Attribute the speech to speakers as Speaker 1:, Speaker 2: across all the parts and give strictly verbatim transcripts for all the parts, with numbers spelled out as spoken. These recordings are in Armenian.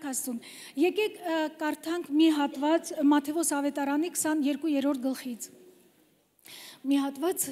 Speaker 1: Աստծուն։ Եկեք կարդանք մի հատված Մատթեոս ավետարանի քսաներկու-րդ գլխից։ Մի հատված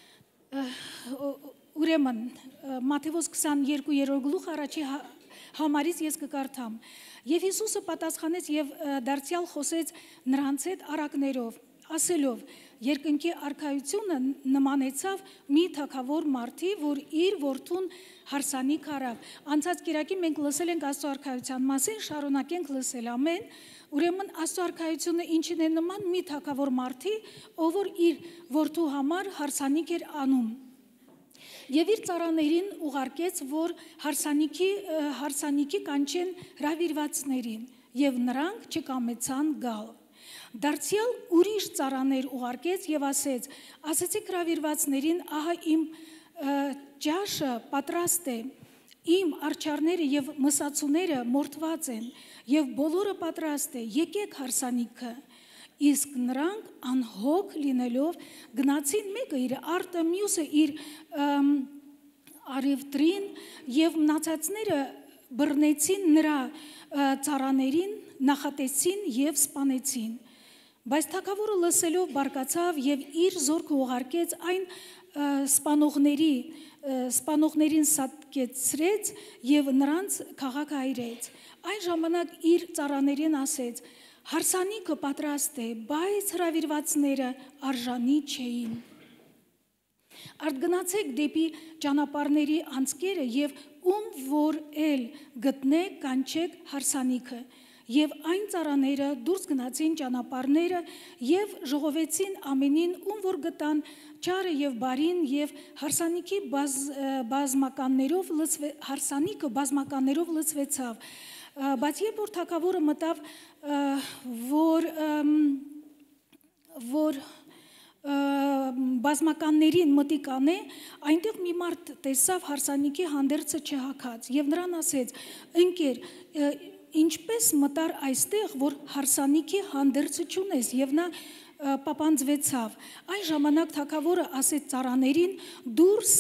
Speaker 1: ուրեմն Մատթեոս քսաներկու-րդ գլուխ առաջի համարից ես կկարդամ։ Եվ Հիսուսը պատասխանեց եւ դարձյալ խոսեց նրանց հետ առակներով, ասելով. երկնքի արքայությունը նմանեցավ մի թագավոր մարդի, որ իր որդուն հարսանիք արավ։ Անցած կիրակի մենք լսել ենք Աստծո արքայության մասին, շարունակենք լսել, ամեն։ Ուրեմն Աստծո արքայությունը ինչին է նման մի թագավոր մարդի, ով որ իր որդու համար հարսանիք էր անում։ Եվ իր ծառաներին ուղարկեց, որ հարսանիքի հարսանիքի կանչեն հրավիրվածներին, եւ նրանք չկամեցան գալ։ Դարձյալ ուրիշ ծառաներ ուղարկեց եւ ասեց. ասեցիք հրավիրվածներին, ահա իմ ճաշը պատրաստ է, իմ արջառները եւ մսացուները մորթված են, եւ բոլորը պատրաստ է, եկեք հարսանիքը։ Իսկ նրանք անհոգ լինելով գնացին, մեկը իր արտը, մյուսը իր արևտրին եւ մնացածները բռնեցին նրա ծառաներին, նախատեսին եւ սպանեցին։ Բայց թագավորը լսելով բարկացավ եւ իր զորքը ուղարկեց այն սպանողների սպանողներին սատկեցրեց եւ նրանց քաղաքը այրեց։ Այն ժամանակ իր ծառաներին ասեց. հարսանիքը պատրաստ է, բայց հրավիրվածները արժանի չէին։ Արդ գնացեք դեպի ճանապարհների անցքերը եւ ում որ էլ գտնեք կանչեք հարսանիքը։ Եվ այն ծառաները դուրս գնացին ճանապարհները եւ ժողովեցին ամենին, ում որ գտան ճարը եւ բարին եւ հարսանիքի բազ, բազմականներով լցվե, հարսանիքը բազմականներով լցվեցավ։ Բայց երբ որ թագավորը մտավ, որ որ բազմականներին մտիկ անե, այնտեղ մի մարդ տեսավ հարսանիքի հանդերձը չհագած եւ նրան ասեց. ընկեր, ինչպես մտար այստեղ, որ հարսանիքի հանդերձը չունես, եւ նա պապանձվեցավ։ Այն ժամանակ թագավորը ասեց ծառաներին. դուրս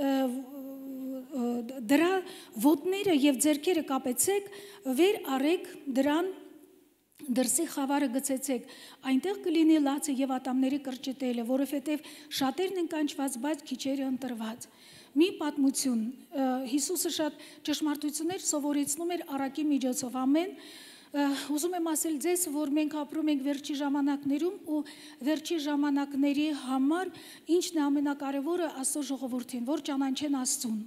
Speaker 1: դրա ոտները եւ ձեռքերը կապեցեք, վեր արեք դրան դրսի խավարը գցեցեք, այնտեղ կլինի լացը եւ ատամների կրճտելը, որովհետեւ շատերն են կանչված, բայց քիչերը ընտրված։ Մի պատմություն, Հիսուսը շատ ճշմարտություններ սովորեցնում էր առակի միջոցով, ամեն։ Ուզում եմ ասել ձեզ, որ մենք ապրում ենք վերջի ժամանակներում ու վերջի ժամանակների համար ինչն է ամենակարևորը Աստծո ժողովրդին, որ ճանաչեն Աստծուն։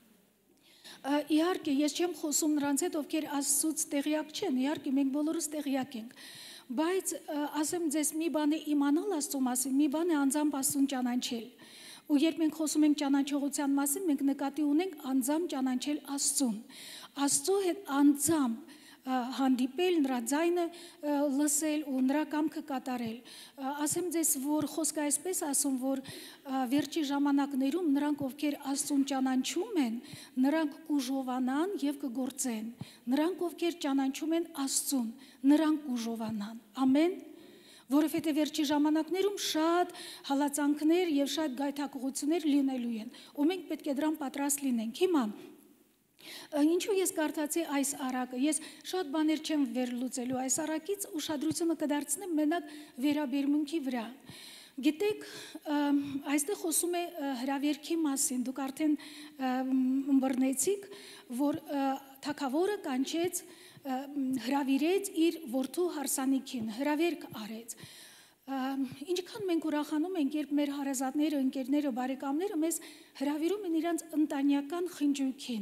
Speaker 1: Իհարկե, ես չեմ խոսում նրանց հետ, ովքեր Աստծուց տեղյակ չեն, իհարկե մենք բոլորս տեղյակ ենք, բայց ասեմ ձեզ մի բան է իմանալ Աստծո մասին, մի բան է անձամբ Աստծուն ճանաչել։ Ու երբ մենք խոսում ենք ճանաչողության մասին, մենք նկատի ունենք անձամբ ճանաչել Աստծուն։ Աստծո հետ անձամբ հանդիպել, նրա ձայնը լսել ու նրա կամքը կատարել։ Ասեմ ձեզ, որ խոսքը այսպես ասում, որ վերջի ժամանակներում նրանք, ովքեր Աստծուն ճանաչում են, նրանք կուժովանան եւ կգործեն։ Նրանք, ովքեր ճանաչում են Աստծուն, նրանք կուժովանան։ Ամեն։ Որովհետև վերջի ժամանակներում շատ հալածանքներ եւ շատ գայթակղություններ լինելու են, ու մենք պետք է դրան պատրաստ լինենք։ Հիմա ինչու ես կարդացի այս առակը, ես շատ բաներ չեմ վերլուծելու այս առակից, ուշադրությունը կդարձնեմ մենակ վերաբերմունքի վրա։ Գիտեք, այստեղ խոսում է հրավերքի մասին, դուք արդեն ըմբռնեցիք, որ թագավորը կանչեց, հրավիրեց իր որդու հարսանիքին, հրավերք արեց։ Ինչքան մենք ուրախանում ենք, երբ մեր հարազատները, ընկերները, բարեկամները մեզ հրավիրում են իրանց ընտանեկան խնջույքին։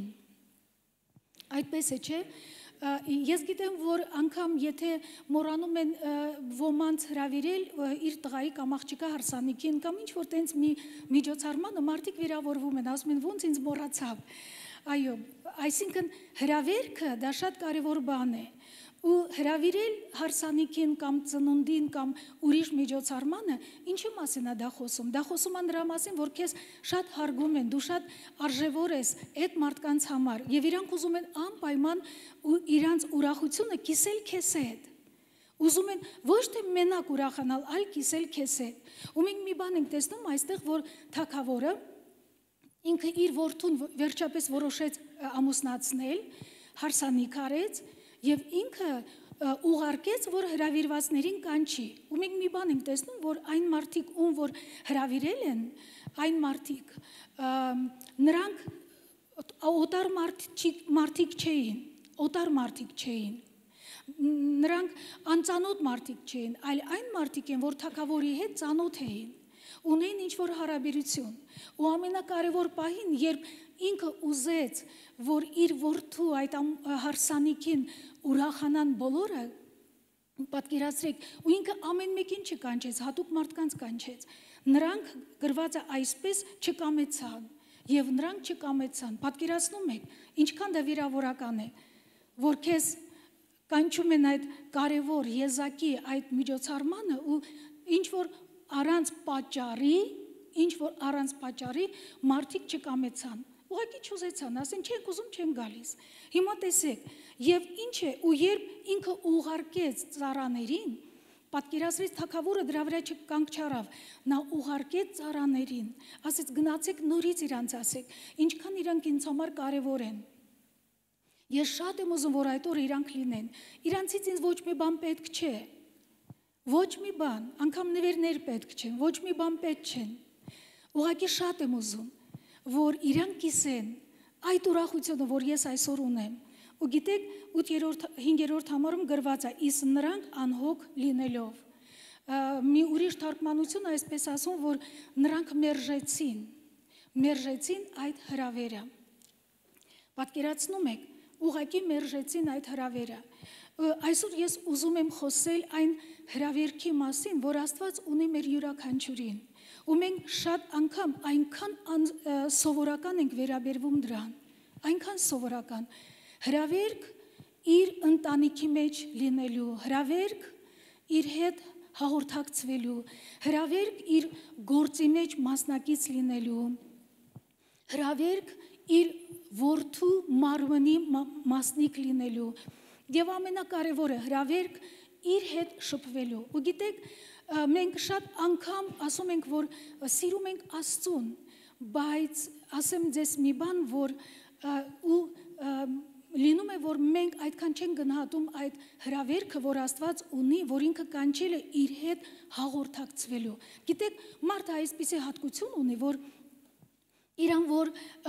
Speaker 1: Այդպես է, չէ՞։ Ես գիտեմ, որ անգամ եթե մոռանում են ոմանց հրավիրել իր տղայի կամ աղջկա հարսանիքին կամ ինչ-որ տենց մի միջոցառմանը, մարդիկ վիրավորվում են, ասում են ոնց ինձ մոռացավ։ Այո, այսինքն հրավերքը դա շատ կարևոր բան է։ Ու հրավիրել հարսանիքին կամ ծնունդին կամ ուրիշ միջոցառմանը, ինչի մասին է դա խոսում։ Դա խոսում է նրա մասին, որ քեզ շատ հարգում են, դու շատ արժևոր ես այդ մարդկանց համար, եւ իրանք ուզում են անպայման ու իրանց ուրախությունը կիսել քեզ հետ։ Ուզում են ոչ թե մենակ ուրախանալ, այլ կիսել քեզ հետ։ Ու մենք մի բան ենք տեսնում այստեղ, որ թագավորը ինքը իր որդուն վերջապես որոշեց ամուսնացնել, հարսանիք արեց, Եվ ինքը ուղարկեց, որ հրավիրվածներին կանչի։ Ու մենք մի բան ենք տեսնում, որ այն մարդիկ, ում որ հրավիրել են, այն մարդիկ, նրանք օտար մարդիկ չէին, օտար մարդիկ չէին։ Նրանք անծանոթ մարդիկ չէին, այլ այն մարդիկ են, որ թագավորի հետ ծանոթ էին, ունեին ինչ-որ հարաբերություն։ Ու ամենակարևոր պահին, երբ ինքը ուզեց, որ իր որդու այդ հարսանիքին ուրախանան բոլորը, պատկերացրեք, ու ինքը ամեն մեկին չկանչեց, հատուկ մարդկանց կանչեց։ Նրանք գրված է այսպես չկամեցան, եւ նրանք չկամեցան։ Պատկերացնում եք, ինչքան դա վիրավորական է, որ քեզ կանչում են այդ կարևոր եզակի այդ միջոցառմանը ու ինչ որ առանց պատճառի, ինչ որ առանց պատճառի մարդիկ չկամեցան։ Ուղղակի չուզեցան, ասեն չենք ուզում, չեն գալիս։ Հիմա տեսեք, եւ ինչ է, ու երբ ինքը ուղարկեց ծառաներին, պատկերացրեց թագավորը դրա վրա չկանգ չարավ, նա ուղարկեց ծառաներին, ասեց գնացեք նորից իրանց ասեք, ինչքան իրանք ինձ համար կարևոր են։ Ես շատ եմ ուզում, որ այդ օրը իրանք լինեն։ Իրանցից ինձ ոչ մի բան պետք չէ։ Ոչ մի բան, անգամ նվերներ պետք չեն, ոչ մի բան պետք չեն։ Ուղղակի շատ եմ ուզում, որ իրանք կիսեն այդ ուրախությունը, որ ես այսօր ունեմ։ Ու գիտեք, ութերորդ հինգերորդ համարում գրված է, իսկ նրանք անհոգ լինելով։ Մի ուրիշ թարգմանություն այսպես ասում, որ նրանք մերժեցին, մերժեցին այդ հրավերը։ Պատկերացնում եք, ուղղակի մերժեցին այդ հրավերը։ Այսօր ես ուզում եմ խոսել այն հրավերքի մասին, որ Աստված ունի մեր յուրաքանչյուրին։ Ու մենք շատ անգամ այնքան սովորական ենք վերաբերվում դրան, այնքան սովորական։ Հրավերք իր ընտանիքի մեջ լինելու, հրավերք իր հետ հաղորդակցվելու, հրավերք իր գործի մեջ մասնակից լինելու, հրավերք իր որդու մարմնի մասնիկ լինելու, եւ ամենակարևորը հրավերք իր հետ շփվելու։ Ու գիտեք, մենք շատ անգամ ասում ենք, որ սիրում ենք Աստծուն, բայց ասեմ ձեզ մի բան, որ ու լինում է, որ մենք այդքան չենք գնահատում այդ հրավերքը, որ Աստված ունի, որ ինքը կանչել է իր հետ հաղորդակցվելու։ Գիտեք, մարդը այսպիսի հատկություն ունի, որ իրան, որ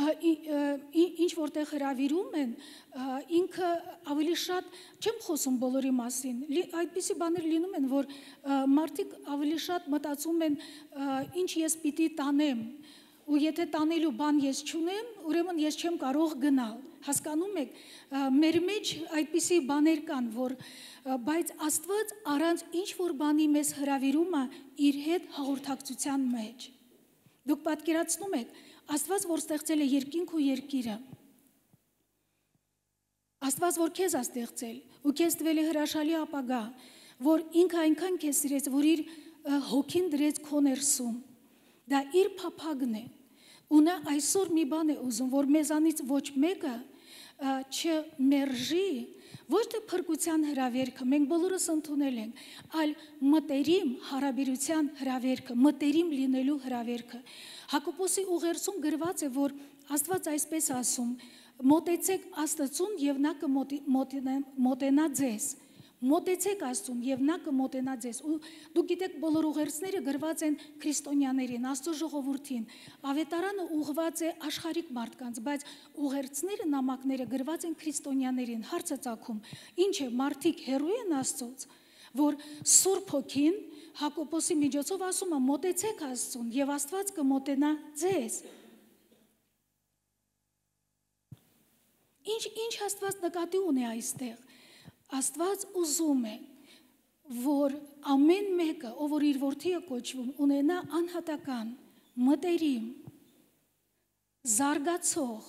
Speaker 1: ինչ որտեղ հրավիրում են, ինքը ավելի շատ, չեմ խոսում բոլորի մասին, այդպիսի բաներ լինում են, որ մարդիկ ավելի շատ մտածում են, ինչ ես պիտի տանեմ, ու եթե տանելու բան ես չունեմ, ուրեմն ես չեմ կարող գնալ, հասկանում եք, մեր մեջ այդպիսի բաներ կան, որ բայց Աստված առանց ինչ որ բանի մեզ հրավիրում է իր հետ հաղորդակցության մեջ։ Դուք պատկերացնում եք, Աստված, որ ստեղծել է երկինք ու երկիրը, Աստված, որ քեզ է ստեղծել ու քեզ տվել է հրաշալի ապագա, որ ինքը այնքան քեզ սիրեց, որ իր հոգին դրեց քո ներսում, դա իր փափագն է, ու նա այսօր մի բան է ուզում, որ մեզանից ոչ մեկը չմերժի, ոչ թե փրկության հրավերքը, մենք բոլորս ընդունել ենք, այլ մտերիմ հարաբերության հրավերքը, մտերիմ լինելու հրավերքը։ Հակոբոսի ուղերձում գրված է, որ Աստված այսպես ասում, մոտեցեք Աստծուն եւ նա կմոտենա ձեզ։ Մոտեցեք Աստծուն եւ նա կմոտենա ձեզ։ Ու դուք գիտեք, բոլոր ուղերձները գրված են քրիստոնյաներին, Աստծո ժողովրդին։ Ավետարանը ուղղված է աշխարհիկ մարդկանց, բայց ուղերձները, նամակները գրված են քրիստոնյաներին։ Հարցը ծագում, ինչ է, մարդիկ հեռու են Աստծոց, որ Սուրբ Հոգին Հակոբոսի միջոցով ասում է, մոտեցեք Աստծուն եւ Աստված կմոտենա ձեզ։ Ինչ ինչ Աստված նկատի ունի այստեղ։ Աստված ուզում է, որ ամեն մեկը, ով որ իր որդի է կոչվում, ունենա անհատական, մտերիմ, զարգացող,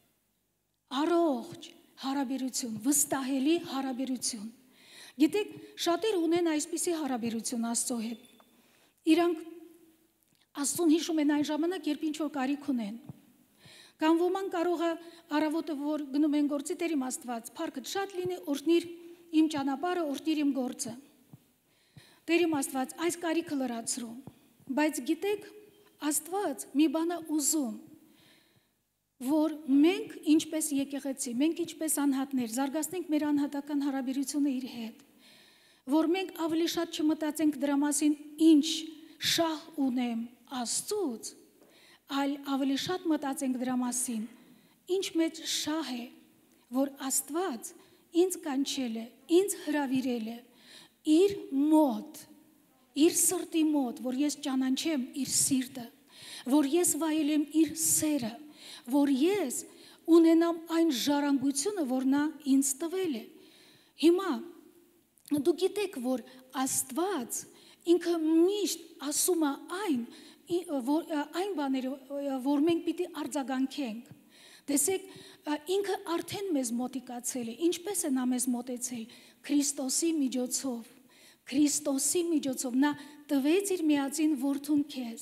Speaker 1: առողջ հարաբերություն, վստահելի հարաբերություն։ Գիտեք, շատերը ունեն այսպիսի հարաբերություն Աստծո հետ։ Իրանք Աստծուն հիշում են այն ժամանակ, երբ ինչ-որ կարիք ունեն։ Կամ ոման կարող է առավոտը, որ գնում են գործի, Տեր իմ Աստված, փառքդ շատ լինի, օրհնիր իմ ճանապարհը, օրհնիր իմ գործը։ Տեր իմ Աստված, այս կարիքը լրացրու։ Բայց գիտեք, Աստված մի բան է ուզում, որ մենք ինչպես եկեղեցի, մենք ինչպես անհատներ զարգացնենք մեր անհատական հարաբերությունը իր հետ, որ մենք ավելի շատ չմտածենք դրա մասին, ինչ շահ ունեմ Աստծուց, այլ ավելի շատ մտածենք դրա մասին, ինչ մեծ շահ է, որ Աստված ինձ կանչել է, ինձ հրավիրել է իր մոտ, իր սրտի մոտ, որ ես ճանաչեմ իր սիրտը, որ ես վայելեմ իր սերը, որ ես ունենամ այն ժառանգությունը, որ նա ինձ տվել է։ Հիմա դու գիտեք, որ Աստված ինքը միշտ ասում է այն, որ, այն բաները, որ մենք պիտի արձագանքենք։ Տեսեք, ինքը արդեն մեզ մոտիկացել է, ինչպես է նա մեզ մոտեցել, Քրիստոսի միջոցով, Քրիստոսի միջոցով, նա տվեց իր միածին որդուն քեզ։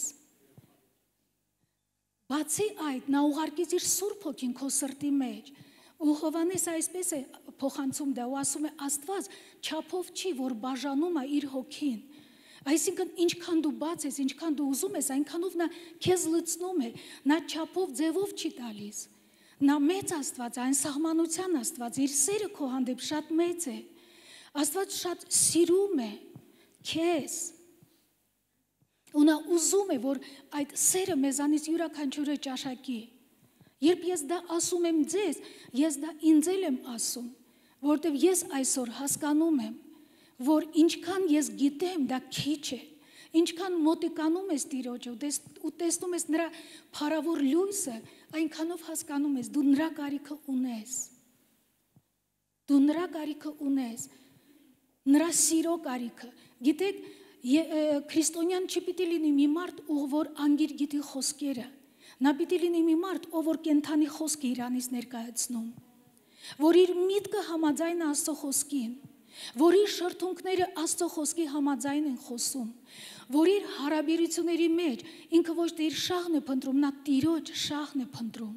Speaker 1: Բացի այդ, նա ուղարկեց իր Սուրբ Հոգին քո սրտի մեջ, ու Հովհաննես այսպես է փոխանցում դա, ու ասում է Աստված չափով չի, որ բաժանում է իր հոգին։ Այսինքն ինչքան դու բաց ես, ինչքան դու ուզում ես, այնքանով նա քեզ լցնում է, նա չափով ձևով չի տալիս։ Նա մեծ Աստված, այն սահմանության Աստված, իր սերը քո հանդեպ շատ մեծ է։ Աստված շատ սիրում է քեզ։ Ու նա ուզում է, որ այդ սերը մեզանից յուրաքանչյուրը ճաշակի։ Երբ ես դա ասում եմ ձեզ, ես դա ինձ էլ եմ ասում, որտեվ ես այսօր հասկանում եմ, որ ինչքան ես գիտեմ, դա քիչ է, ինչքան մոտիկանում ես Տիրոջը ու տեսնում ես նրա փառավոր լույսը, այնքանով հասկանում ես, դու նրա կարիքը ունես, դու նրա կարիքը ունես, նրա սիրո կարիքը։ Գիտեք, քրիստոնյան չպիտի լինի մի մարդ, ով որ անգիր գիտի խոսքերը, նա պիտի լինի մի մարդ, ով որ կենթանի խոսքը իրանից ներկայացնում, որ իր միտքը համաձայն է Աստծո խոսքին, որ իր շրթունքները Աստծո խոսքի համաձայն են խոսում, որ իր հարաբերությունների մեջ ինքը ոչ թե իր շահն է փնտրում, նա Տիրոջ շահն է փնտրում։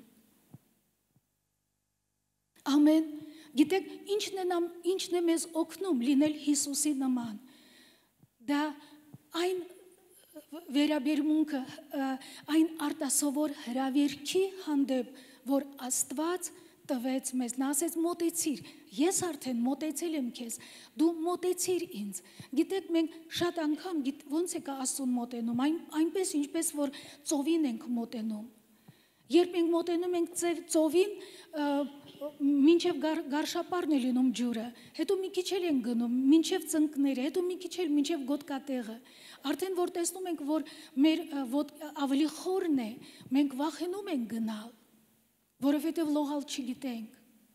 Speaker 1: Ամեն։ Գիտեք, ինչն է, ինչն է մեզ օգնում լինել Հիսուսի նման։ Դա այն վերաբերմունքը, այն արտասովոր հրավերքի հանդեպ, որ Աստված տվեց մեզ, նա ասեց մոտեցիր, ես արդեն մոտեցել եմ քեզ, դու մոտեցիր ինձ։ Գիտեք, մենք շատ անգամ ոնց է կա Աստծուն մոտենում, այն, այնպես ինչպես որ ծովին ենք մոտենում։ Երբ մենք մոտենում ենք ծովին, մինչև գարշապարն է լինում ջուրը, հետո մի քիչ էլ են գնում, մինչև ծնկները, հետո մի քիչ էլ մինչև գոտկատեղը։ Արդեն որ տեսնում ենք, որ մեր ավելի խորն է, մենք վախենում ենք գնալ, որովհետև լողալ չգիտենք։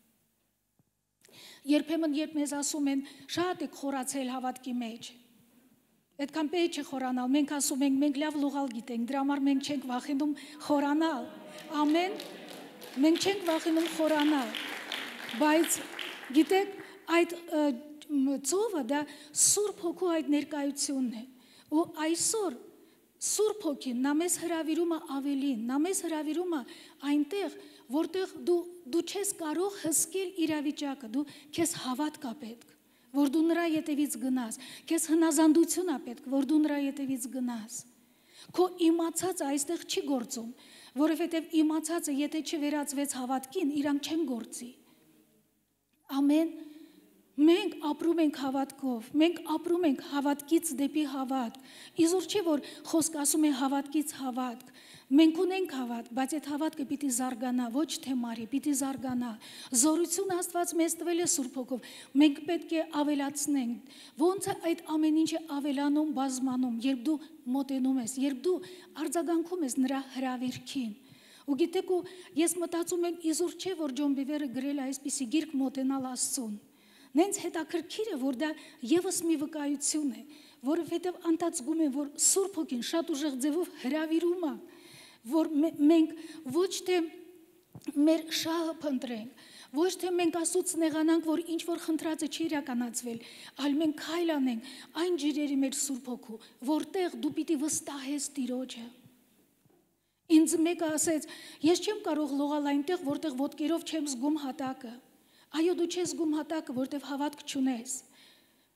Speaker 1: Երբեմն երբ մեզ ասում են, շատ եք խորացել հավատքի մեջ, այդքան պետք չէ խորանալ, մենք ասում ենք, մենք լավ լողալ գիտենք, դրա համար մենք չենք վախենում խորանալ։ Ամեն, մենք չենք վախենում խորանալ, բայց գիտեք, այդ ծովը դա Սուրբ Հոգու այդ ներկայությունն է, ու այսօր Սուրբ Հոգին նա մեզ հրավիրում է ավելին, նա մեզ հրավիրում է այնտեղ, որտեղ դու, դու չես կարող հսկել իրավիճակը, դու քեզ հավատք է պետք, որ դու նրա ետևից գնաս, քեզ հնազանդություն է պետք, որ դու նրա ետևից գնաս։ Քո իմացածը այստեղ չի գործում, որովհետև իմացածը եթե չվերածվեց հավատքին, իրանք չեն գործի։ Ամեն, մենք ապրում ենք հավատքով, մենք ապրում ենք հավատքից դեպի հավատք։ Իզուր չէ, որ խոսք ասում է հավատքից հավատք, մենք ունենք հավատք, բայց այդ հավատքը պիտի զարգանա, ոչ թե մարի, պիտի զարգանա։ Զորություն Աստված մեզ տվել է Սուրբ Հոգով, մենք պետք է ավելացնենք։ Ոնց է այդ ամեն ինչը ավելանում, բազմանում, երբ դու մոտենում ես, երբ դու արձագանքում ես նրա հրավերքին։ Ու գիտեք, ու ես մտածում եմ, իզուր չէ, որ Ջոն Բիվերը գրել է այսպիսի գիրք մոտենալ Աստծուն։ Նենց հետաքրքիր է, որ դա ևս մի վկայություն է, որովհետև անդացգում է, որ Սուրբ Հոգին շատ ուժեղ ձևով հրավիրում է, որ մենք ոչ թե մեր շահը փնտրենք, ոչ թե մենք Աստծուց նեղանանք, որ ինչ որ խնդրածը չի իրականացվել, այլ մենք քայլ անենք այն ջրերի մեջ Սուրբ Հոգու, որտեղ դու պիտի վստահես Տիրոջը։ Ինձ մեկը ասեց, ես չեմ կարող լողալ այնտեղ, որտեղ ոտքերով չեմ զգում հատակը։ Այո, դու չես զգում հատակը, որտեղ հավատք չունես։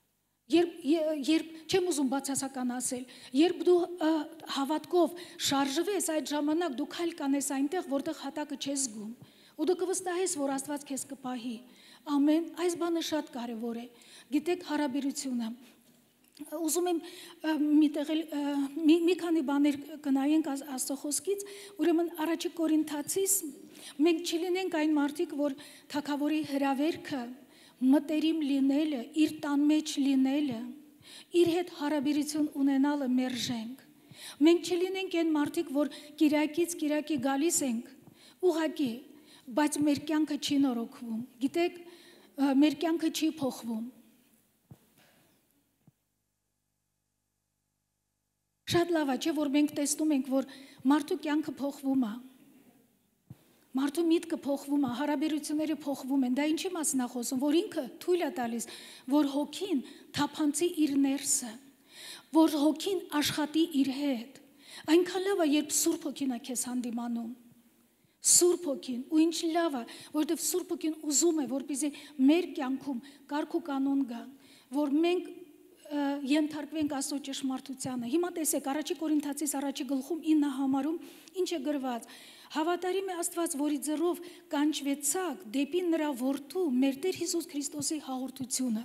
Speaker 1: Երբ երբ չեմ ուզում բացասական ասել, երբ դու հավատքով շարժվես, այդ ժամանակ դու քայլ կանես այնտեղ, որտեղ հատակը չես զգում, ու դու կվստահես, որ Աստված քեզ կպահի։ Ամեն, այս բանը շատ կարևոր է։ Գիտեք, հարաբերությունը։ Ուզում եմ մի տեղ մի, մի քանի բաներ կնայենք Աստծո խոսքից, ուրեմն առաջի Կորինթացիս մենք չլինենք այն մարդիկ, որ թագավորի հրավերքը մտերիմ լինելը, իր տան մեջ լինելը, իր հետ հարաբերություն ունենալը մերժենք։ Մենք չլինենք այն մարդիկ, որ կիրակից կիրակի գալիս ենք, ուղղակի, բայց մեր կյանքը չի նորոգվում։ Գիտեք, մեր կյանքը չի փոխվում։ Շատ լավ է, չէ, որ մենք տեսնում ենք, որ մարդու կյանքը փոխվում է։ Մարդու միտքը փոխվում է, հարաբերությունները փոխվում են, դա ինչի մասին է խոսում, որ ինքը թույլ է տալիս, որ հոգին թափանցի իր ներսը, որ հոգին աշխատի իր հետ։ Այնքան լավ է, երբ Սուրբ Հոգին է քեզ հանդիմանում։ Սուրբ Հոգին, ու ինչ լավ է, որովհետև Սուրբ Հոգին ուզում է, որպեսզի մեր կյանքում կարգ ու կանոն գա, որ մենք ենթարկվենք Աստծո ճշմարտությանը։ Հիմա տեսեք, առաջի Կորինթացիս առաջի գլխում ինը համարում ինչ է գրված. Հավատարիմ է Աստված, որի ձեռով կանչվեցաք դեպի նրա որդու մեր Տեր Հիսուս Քրիստոսի հաղորդությունը։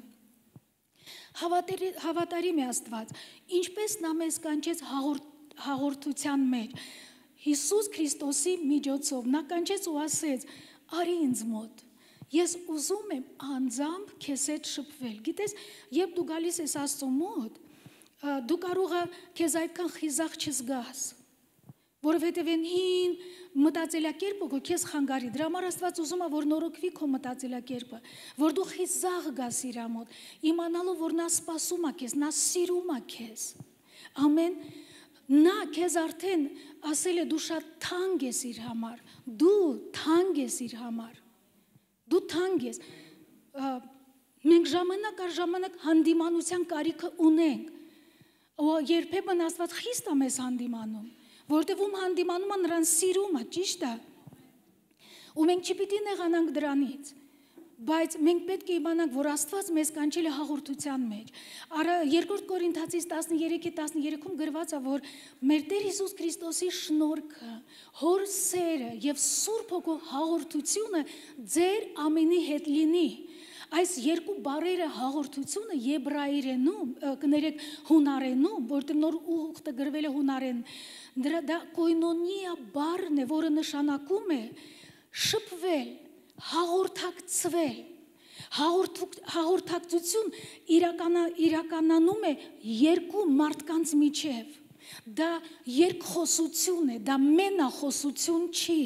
Speaker 1: Հավատարիմ է Աստված, ինչպես նա մեզ կանչեց հաղորդության մեջ։ Հիսուս Քրիստոսի միջոցով նա կանչեց ու ասեց. «Արի ինձ մոտ, ես ուզում եմ անձամբ քեզ հետ շփվել»։ Գիտես, երբ դու գալիս ես Աստծո մոտ, դու կարող ես քեզ այդքան խիզախ չզգաս, որովհետև այն հին մտածելակերպը քո քեզ խանգարի։ Դրա համար Աստված ուզում է, որ նորոգվի քո մտածելակերպը, որ դու խիզախ գաս իր մոտ, իմանալով, որ նա սպասում է քեզ, նա սիրում է քեզ։ Ամեն։ Նա քեզ արդեն ասել է դու շատ թանկ ես իր համար, դու թանկ ես իր համար, դու թանկ ես։ Մենք ժամանակ առ ժամանակ հանդիմանության կարիքը ունենք, երբեմն Աստված խիստ է մեզ հանդիմանում, որտեղ ում հանդիմանում է նրան սիրում է, ճիշտ է։ Ու մենք չպիտի նեղանանք դրանից, բայց մենք պետք է իմանանք, որ Աստված մեզ կանչել է հաղորդության մեջ։ Արա երկրորդ Կորինթացիս տասներեքի տասներեքում գրված է, որ մեր Տեր Հիսուս Քրիստոսի շնորհքը, Հոր սերը եւ Սուրբ Հոգու հաղորդությունը ձեր ամենի հետ լինի։ Այս երկու բառերը հաղորդությունը եբրայերենում, կներեք հունարենում, որտեղ նոր ուխտը գրվել է հունարեն, դրա դա կոյնոնիա բառն է, որը նշանակում է շփվել, հաղորդակցվել։ Հաղորդակցություն իրականանում է երկու մարդկանց միջև։ Դա երկխոսություն է, դա մենախոսություն չի։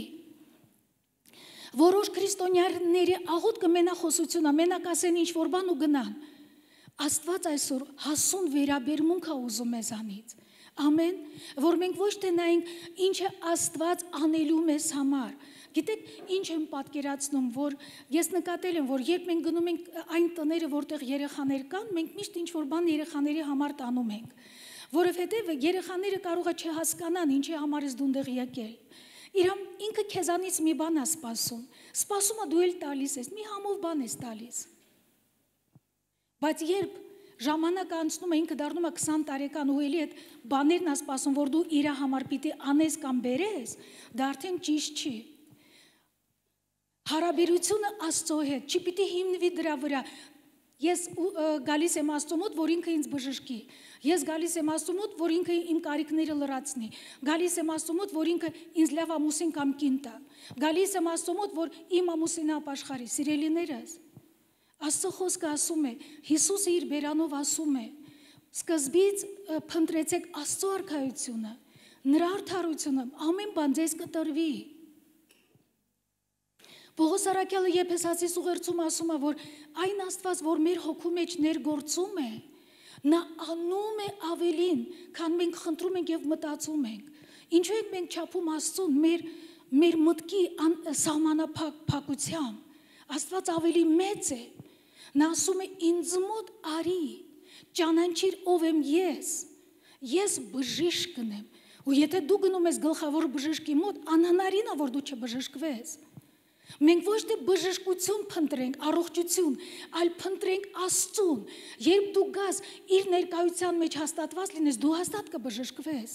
Speaker 1: Որոշ քրիստոնյաների աղոթքը մենախոսություն է, մենակ ասեն ինչ-որ բան ու գնան։ Աստված այսօր հասուն վերաբերմունք է ուզում մեզանից։ Ամեն, որ մենք ոչ թե նայենք ինչ է Աստված անելու մեզ համար։ Գիտեք, ինչ եմ պատկերացնում, որ ես նկատել եմ, որ երբ մենք գնում ենք այն տները, որտեղ երեխաներ կան, մենք միշտ ինչ-որ բան երեխաների համար տանում ենք, որովհետև երեխաները կարող է չհասկանան ինչի համար ես դու այնտեղ եկել։ Իրամ ինքը քեզանից մի բան է սպասում, սպասում է դու էլ տալիս ես, մի համով բան ես տալիս։ Բայց երբ ժամանակը անցնում է, ինքը դառնում է քսան տարեկան ու էլի այդ բաներն է սպասում, որ դու իր համար պիտի անես կամ բերես, դա արդեն ճիշտ չի։ Հարաբերությունը Աստծո հետ չպիտի հիմնվի դրա վրա։ Ես գալիս եմ Աստծո մոտ, որ ինքը ինձ բժշկի։ Ես գալիս եմ Աստծո մոտ, որ ինքը իմ կարիքները լրացնի։ Գալիս եմ Աստծո մոտ, որ ինքը ինձ լավ ամուսին կամ կին տա։ Գալիս եմ Աստծո մոտ, որ իմ ամուսինը ապաշխարի։ Սիրելիներս, Աստծո խոսքը ասում է, Հիսուսը իր բերանով ասում է. սկզբից փնտրեցեք Աստծո արքայությունը, նրա արդարությունը, ամեն բան ձեզ կտրվի։ Պողոս առաքյալը Եփեսացիս ուղերձում ասում է, որ այն Աստված, որ մեր հոգու մեջ ներգործում է, նա անում է ավելին, քան մենք խնդրում ենք եւ մտածում ենք։ Ինչու ենք մենք չափում Աստծուն մեր մեր մտքի սահմանափակությամբ։ Աստված ավելի մեծ է։ Նա ասում է ինձ մոտ արի, ճանաչիր ով եմ ես։ Ես բժիշկն եմ։ Ու եթե դու գնում ես գլխավոր բժշկի մոտ, անհնարին է, որ դու չբժշկվես։ Մենք ոչ թե բժշկություն փնտրենք, առողջություն, այլ փնտրենք Աստծուն։ Երբ դու գաս իր ներկայության մեջ հաստատված լինես, դու հաստատ կբժշկվես։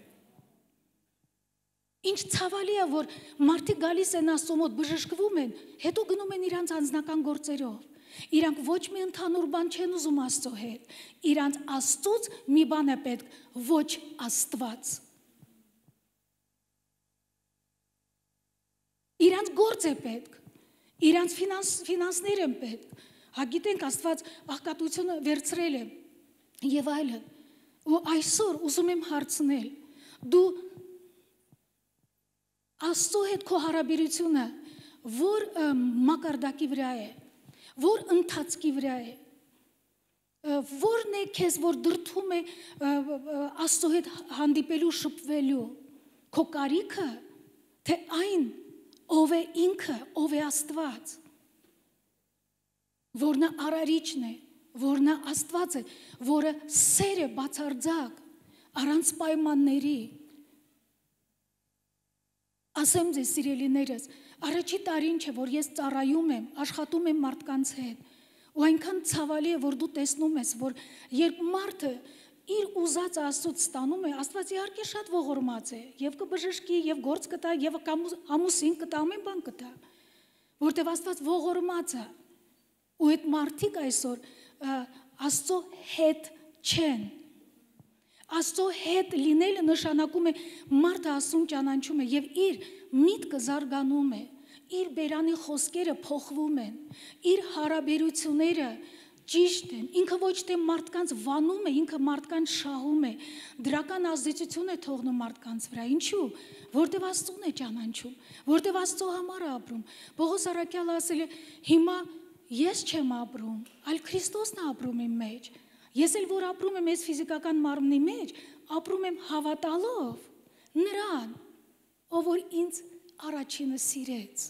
Speaker 1: Ինչ ցավալի է, որ մարդիկ գալիս են Աստծո մոտ բժշկվում են, հետո գնում են իրանց անձնական գործերով։ Իրանք ոչ մի ընդհանուր բան չեն ուզում Աստծո հետ։ Իրանց Աստծուց մի բան է պետք, ոչ Աստված։ Իրանց գործ է պետք, իրանց ֆինանս, ֆինանսներ են պետք, հա գիտենք Աստված աղքատությունը վերցրել է և այլն, ու այսօր ուզում եմ հարցնել, դու Աստծո հետ քո հարաբերությունը որ մակարդակի վրա է, որ ընթացքի վրա է, որն է քեզ, որ դրդում է Աստծո հետ հանդիպելու, շփվելու, քո կարիքը, թե այն ով է ինքը, ով է Աստված, որ նա արարիչն է, որ նա Աստված է, որը սեր է բացարձակ, առանց պայմանների։ Ասեմ ձեզ սիրելիներս, առաջի տարին չէ, որ ես ծառայում եմ, աշխատում եմ մարդկանց հետ, ու այնքան ցավալի է, որ դու տեսնում ես, որ երբ մարդը իր ուզածը Աստծուց ստանում է, Աստված իհարկե շատ ողորմած է, եւ կբժշկի, եւ գործ կտա, եւ ամուսին կտա, ամեն բան կտա, որտեւ Աստված ողորմած է, ու այդ մարդիկ այսօր Աստծո հետ չեն։ Աստծո հետ լինելը նշանակում է մարդը Աստծուն ճանաչում է եւ իր միտքը զարգանում է, իր բերանի խոսքերը փոխվում են, իր հարաբերությունները ճիշտ են, ինքը ոչ թե մարդկանց վանում է, ինքը մարդկանց շահում է, դրական ազդեցություն է թողնում մարդկանց վրա, ինչու, որտեվ Աստծուն է ճանաչում, որտեվ Աստծո համար է ապրում։ Պողոս առաքյալը ասել է, հիմա ես չեմ ապրում, այլ Քրիստոսն է ապրում իմ մեջ։ Ես էլ որ ապրում եմ այս ֆիզիկական մարմնի մեջ, ապրում եմ հավատալով նրան, ով որ ինձ առաջինը սիրեց։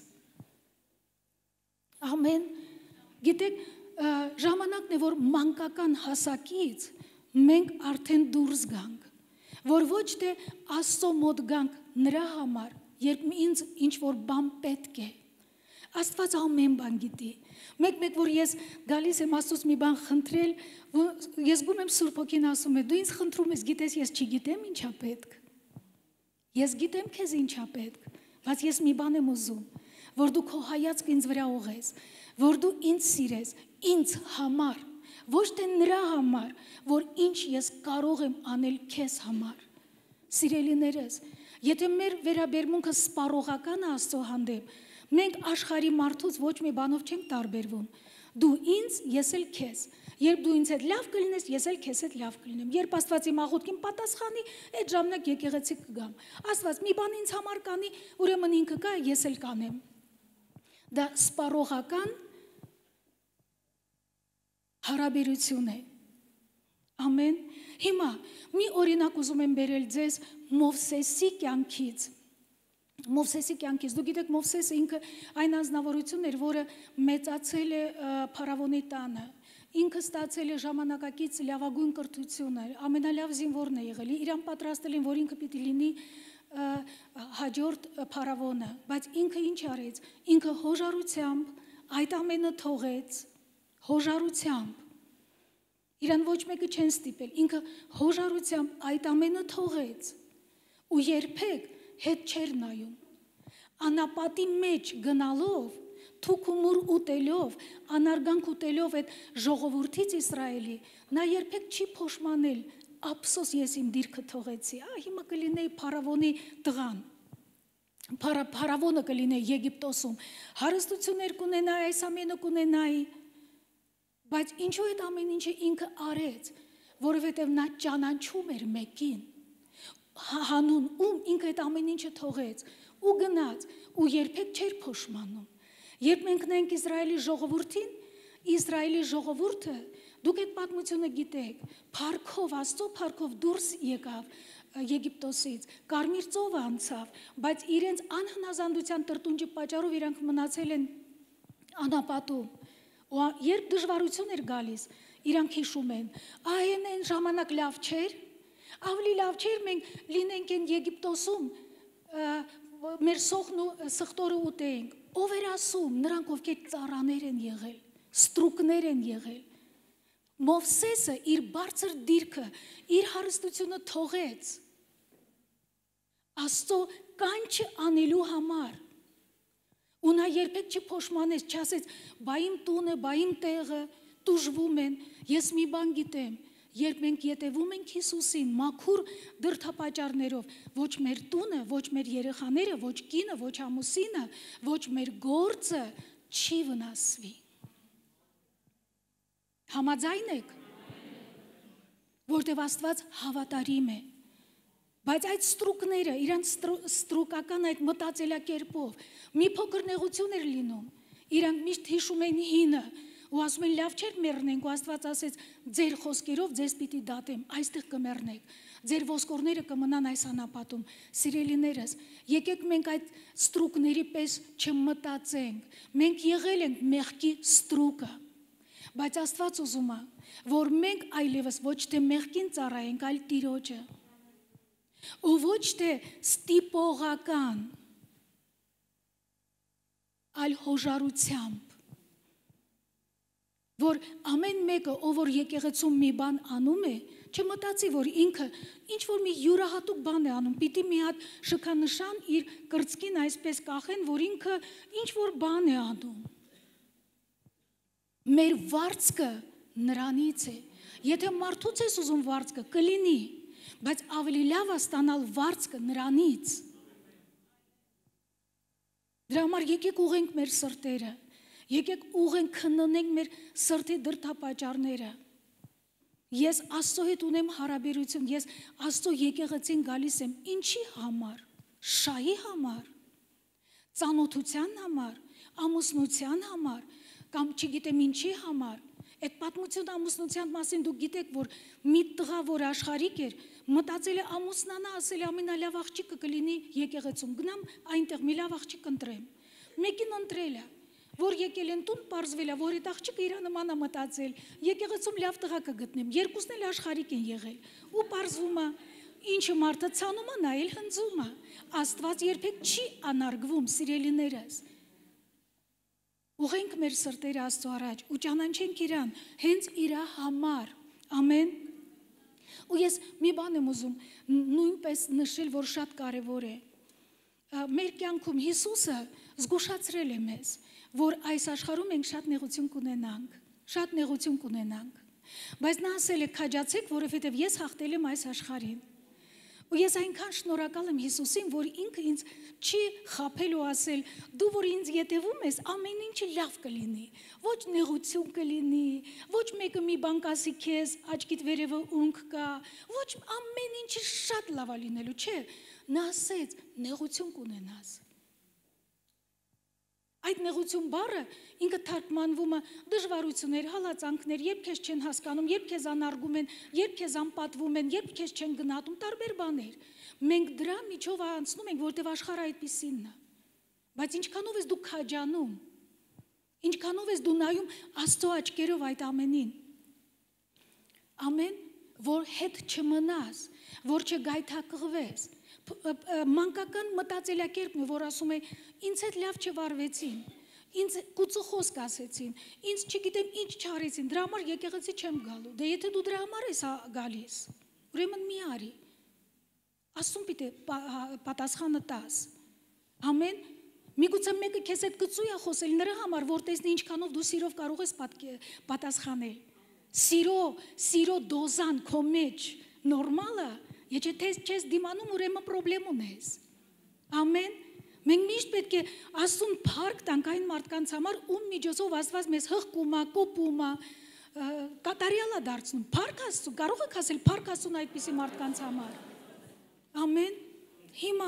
Speaker 1: Ամեն։ Գիտեք, ժամանակն է, որ մանկական հասակից մենք արդեն դուրս գանք, որ ոչ թե Աստծո մոտ գանք նրա համար, երբ ինձ ինչ-որ բան պետք է։ Աստված ամեն բան գիտի։ Մեկ-մեկ, որ ես գալիս եմ Աստծուց մի բան խնդրել, ես գում եմ Սուրբ Հոգին ասում է, դու ինձ խնդրում ես, գիտես, ես չգիտեմ ինչա պետք։ Ես գիտեմ քեզ ինչա պետք, բայց ես մի բան եմ ուզում, որ դու քո հայացքը ինձ վրա ուղես, որ դու ինձ սիրես, ինձ համար, ոչ թե նրա համար, որ ինչ ես կարող եմ անել քեզ համար։ Սիրելիներս, եթե մեր վերաբերմունքը սպառողական է Աստծո հանդեպ, մենք աշխարհի մարդուց ոչ մի բանով չենք տարբերվում։ Դու ինձ, ես էլ քեզ։ Երբ դու ինձ հետ լավ կլինես, ես էլ քեզ հետ լավ կլինեմ։ Երբ Աստված իմ աղոթքին պատասխանի, այդ ժամանակ եկեղեցի կգամ։ Աստված մի բան ինձ համար կանի, ուրեմն ինքը կա, ես էլ կանեմ։ Դա սպառողական հարաբերություն է։ Ամեն։ Հիմա մի օրինակ ուզում եմ բերել ձեզ Մովսեսի կյանքից։ Մովսեսի կյանքից, դու գիտեք, Մովսեսը ինքը այն անձնավորությունն էր, որը մեծացել է փարավոնի տանը, ինքը ստացել է ժամանակակից լավագույն կրթությունը, ամենալավ զինվորն է եղել, իրան պատրաստել են, որ ինքը պիտի լինի հաջորդ փարավոնը, բայց ինքը ինչ արեց, ինքը հոժարությամբ այդ ամենը թողեց, հոժարությամբ, իրան ոչ մեկը չեն ստիպել, ինքը հոժարությամբ այդ ամենը թողեց ու երբեք հետ չեր նայում, անապատի մեջ գնալով, թուք ու մուր ուտելով, անարգանք ուտելով այդ ժողովրդից Իսրայելի, նա երբեք չի փոշմանել, ափսոս ես իմ դիրքը թողեցի, հիմա կլինեի փարավոնի տղան, փարավոնը կլինեի Եգիպտոսում, հարստություններ կունենայի, այս ամենը կունենայի, բայց ինչու այդ ամեն ինչը ինքը արեց, որովհետև նա ճանաչում էր մեկին, հանուն ում ինքը այդ ամեն ինչը թողեց ու գնաց ու երբեք չէր փոշմանում։ Երբ մենք նայենք Իսրայելի ժողովրդին, Իսրայելի ժողովուրդը, դուք այդ պատմությունը գիտեք, փառքով, Աստծո փառքով դուրս եկավ Եգիպտոսից, Կարմիր ծովը անցավ, բայց իրենց անհնազանդության տրտունջի պատճառով իրանք մնացել են անապատում։ Ու երբ դժվարություն էր գալիս, իրանք հիշում են, այն այն ժամանակ լավ չէր, ավելի լավ չէր մենք լինենք են Եգիպտոսում, մեր սողն ու սխտորը ուտեինք, ով էր ասում, նրանք ովքեր ծառաներ են եղել, ստրուկներ են եղել։ Մովսեսը իր բարձր դիրքը, իր հարստությունը թողեց Աստծո կանչը անելու համար։ Ու նա երբեք չփոշմանեց, չասեց, բա իմ տունը, բա իմ տեղը տուժվում են, ես մի բան գիտեմ, երբ մենք ետևում ենք Հիսուսին, մաքուր դրդապատճառներով, ոչ մեր տունը, ոչ մեր երեխաները, ոչ կինը, ոչ ամուսինը, ոչ մեր գործը չի վնասվի։ Համաձայն եք, որտև Աստված հավատարիմ է, բայց այդ ստրուկները, իրանց ստրուկական այդ մտածելակերպով, մի փոքր նեղություն էր լինում, իրանք միշտ հիշում են հինը, ու ասում են լավ չէր մեռնենք, ու Աստված ասեց, ձեր խոսքերով ձեզ պիտի դատեմ, այստեղ կմեռնեք, ձեր ոսկորները կմնան այս անապատում, սիրելիներս, եկեք մենք այդ ստրուկների պես չմտածենք, մենք եղել ենք մեղքի ստրուկը, բայց Աստված ուզում է, որ մենք այլևս ոչ թե մեղքին ծառայենք, այլ Տիրոջը, ու ոչ թե ստիպողական, այլ հոժարությամբ, որ ամեն մեկը, ով որ եկեղեցում մի բան անում է, չմտածի, որ ինքը ինչ-որ մի յուրահատուկ բան է անում, պիտի մի հատ շքանշան իր կրծքին այսպես կախեն, որ ինքը ինչ-որ բան է անում։ Մեր վարձքը նրանից է, եթե մարդուց ես ուզում վարձքը, կլինի, բայց ավելի լավ է ստանալ վարձքը նրանից։ Դրա համար եկեք ուղենք մեր սրտերը, եկեք ուղենք քննենք մեր սրտի դրդապատճառները։ Ես Աստծո հետ ունեմ հարաբերություն, ես Աստծո եկեղեցին գալիս եմ, ինչի համար, շահի համար, ծանոթության համար, ամուսնության համար, կամ չգիտեմ ինչի համար, այդ պատմություն ամուսնության մասին դուք գիտեք, որ մի տղա, որ աշխարհիկ էր, մտածել է ամուսնանա, ասել է ամենալավ աղջիկը կլինի եկեղեցում, գնամ այնտեղ մի լավ աղջիկ ընտրեմ։ Մեկին ընտրել է, որ եկել են տուն, պարզվել է, որ այդ աղջիկը իր նման է մտածել, եկեղեցում լավ տղա կգտնեմ, երկուսն էլ աշխարհիկ են եղել, ու պարզվում է, ինչը մարդը ցանում է, նա էլ հնձում է։ Աստված երբեք չի անարգվում, սիրելիներս։ Ուղենք մեր սրտերը Աստծո առաջ ու ճանաչենք իրան հենց իր համար, ամեն։ Ու ես մի բան եմ ուզում նույնպես նշել, որ շատ կարևոր է։ Մեր կյանքում Հիսուսը զգուշացրել է մեզ, որ այս աշխարհում մենք շատ նեղություն կունենանք, շատ նեղություն կունենանք, բայց նա ասել է քաջացեք, որովհետև ես հաղթել եմ այս աշխարհին։ Ու ես այնքան շնորհակալ եմ Հիսուսին, որ ինքը ինձ չի խաբել ու ասել, դու որ ինձ ետևում ես, ամեն ինչը լավ կլինի, ոչ նեղություն կլինի, ոչ մեկը մի բան կասի քեզ, աչքիդ վերևը ունք կա, ոչ ամեն ինչը շատ լավ է լինելու, չէ, նա ասեց, նեղություն կունենաս։ Այդ նեղություն բառը ինքը թարգմանվում է դժվարություններ, հալածանքներ, երբ քեզ չեն հասկանում, երբ քեզ անարգում են, երբ քեզ անպատվում են, երբ քեզ չեն գնահատում, տարբեր բաներ։ Մենք դրա միջով անցնում ենք, որտեղ աշխարհը այդպիսինն է։ Բայց ինչքանով ես դու քաջանում, ինչքանով ես դու նայում Աստծո աչքերով այդ ամենին։ Ամեն, որ հետ չմնաս, որ չգայթակղվես։ Մանկական մտածելակերպն է, որ ասում է, ինձ հետ լավ չվարվեցին, ինձ կուծու խոսք ասեցին, ինձ չգիտեմ ինչ չարեցին, դրա համար եկեղեցի չեմ գալու, դե եթե դու դրա համար ես գալիս, ուրեմն մի արի, Աստծուն պիտի պատասխանը տաս, ամեն, միգուցե մեկը քեզ հետ կծու է խոսել նրա համար, որ տեսնի ինչքանով դու սիրով կարող ես պատասխանել, սիրո, սիրո դոզան քո մեջ նորմալ է, եթե չես դիմանում, ուրեմն պրոբլեմ ունես, ամեն, մենք միշտ պետք է Աստծուն փառք տանք այն մարդկանց համար, ում միջոցով Աստված մեզ հղկում է, կոպում է, կատարյալ է դարձնում, փառք Աստծուն, կարող եք ասել փառք Աստծուն այդպիսի մարդկանց համար, ամեն, հիմա,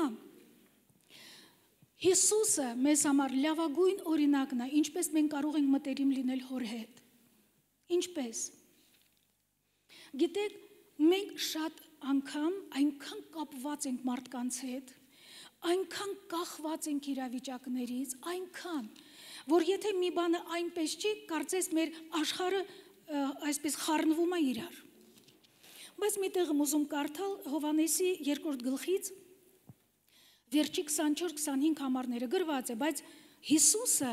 Speaker 1: Հիսուսը մեզ համար լավագույն օրինակն է, ինչպես մենք կարող ենք մտերիմ լինել հոր հետ, ինչպես, գիտեք, մենք շատ անգամ այնքան կապված ենք մարդկանց հետ, այնքան կախված ենք իրավիճակներից, այնքան, որ եթե մի բանը այնպես չի, կարծես մեր աշխարհը այսպես խառնվում է իրար։ Բայց մի տեղ եմ ուզում կարդալ Հովհաննեսի երկրորդ գլխից վերջի քսանչորս քսանհինգ համարները գրված է, բայց Հիսուսը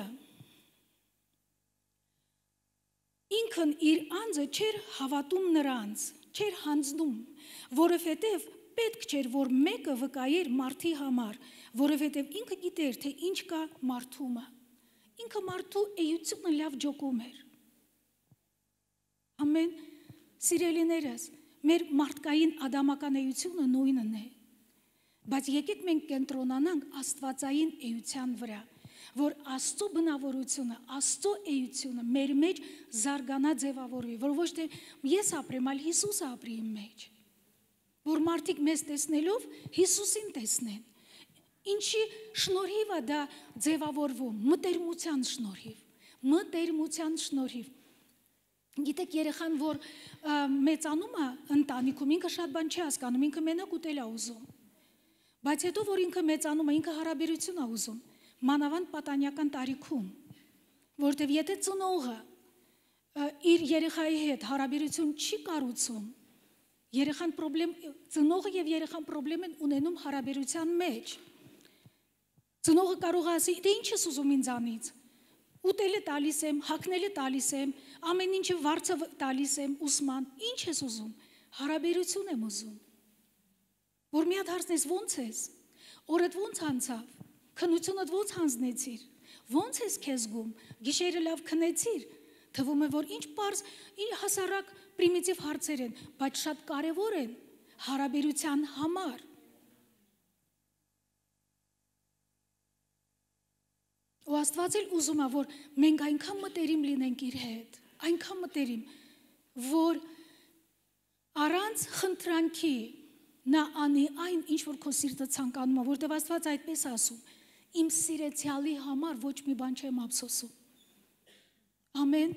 Speaker 1: ինքն իր անձը չէր հավատում նրանց, չէր հանձնում, որովհետև պետք չէր, որ մեկը վկայեր մարդի համար, որովհետև ինքը գիտեր, թե ինչ կա մարդումը։ Ինքը մարդու էությունը լավ ջոկում էր։ Ամեն սիրելիներս, մեր մարդկային ադամական էությունը նույնն է, բայց եկեք մենք կենտրոնանանք աստվածային էության վրա, որ Աստծո բնավորությունը, Աստծո էությունը մեր մեջ զարգանա ձևավորվի, որ ոչ թե ես ապրեմ, այլ Հիսուսը ապրի իմ մեջ, որ մարդիկ մեզ տեսնելով Հիսուսին տեսնեն։ Ինչի շնորհիվ է դա ձևավորվում, մտերմության շնորհիվ, մտերմության շնորհիվ։ Գիտեք, երեխան, որ մեծանում է ընտանիքում, ինքը շատ բան չի հասկանում, ինքը մենակ ուտել է ուզում, բայց հետո որ ինքը մեծանում է, ինքը հարաբերություն է ուզում, մանավանդ պատանյական տարիքում, որտև եթե ծնողը իր երեխայի հետ հարաբերություն չի կառուցում, երեխան պրոբլեմ, ծնողը եւ երեխան պրոբլեմ են ունենում հարաբերության մեջ։ Ծնողը կարող է ասի, դե ինչ ես ուզում ինձանից։ Ուտելը տալիս եմ, հագնելը տալիս եմ, ամեն ինչը վարձը տալիս եմ ուսման, ինչ ես ուզում։ Հարաբերություն եմ ուզում։ Որ մի հատ հարցնես ո՞նց ես։ Օրդ ո՞նց անցավ։ Քնությունդ ո՞նց հանձնեցիր։ Ո՞նց ես քեզ զգում։ Գիշերը լավ քնեցիր։ Թվում է, որ ինչ պարզ, ինչ հասարակ պրիմիտիվ հարցեր են, բայց շատ կարևոր են հարաբերության համար։ Ու Աստված էլ ուզում է, որ մենք այնքան մտերիմ լինենք իր հետ, այնքան մտերիմ, որ առանց խնդրանքի նա անի այն, ինչ որ քո սիրտը ցանկանում է, որտեղ Աստված այդպես ասում, իմ սիրեցյալի համար ոչ մի բան չեմ ափսոսում։ Ամեն։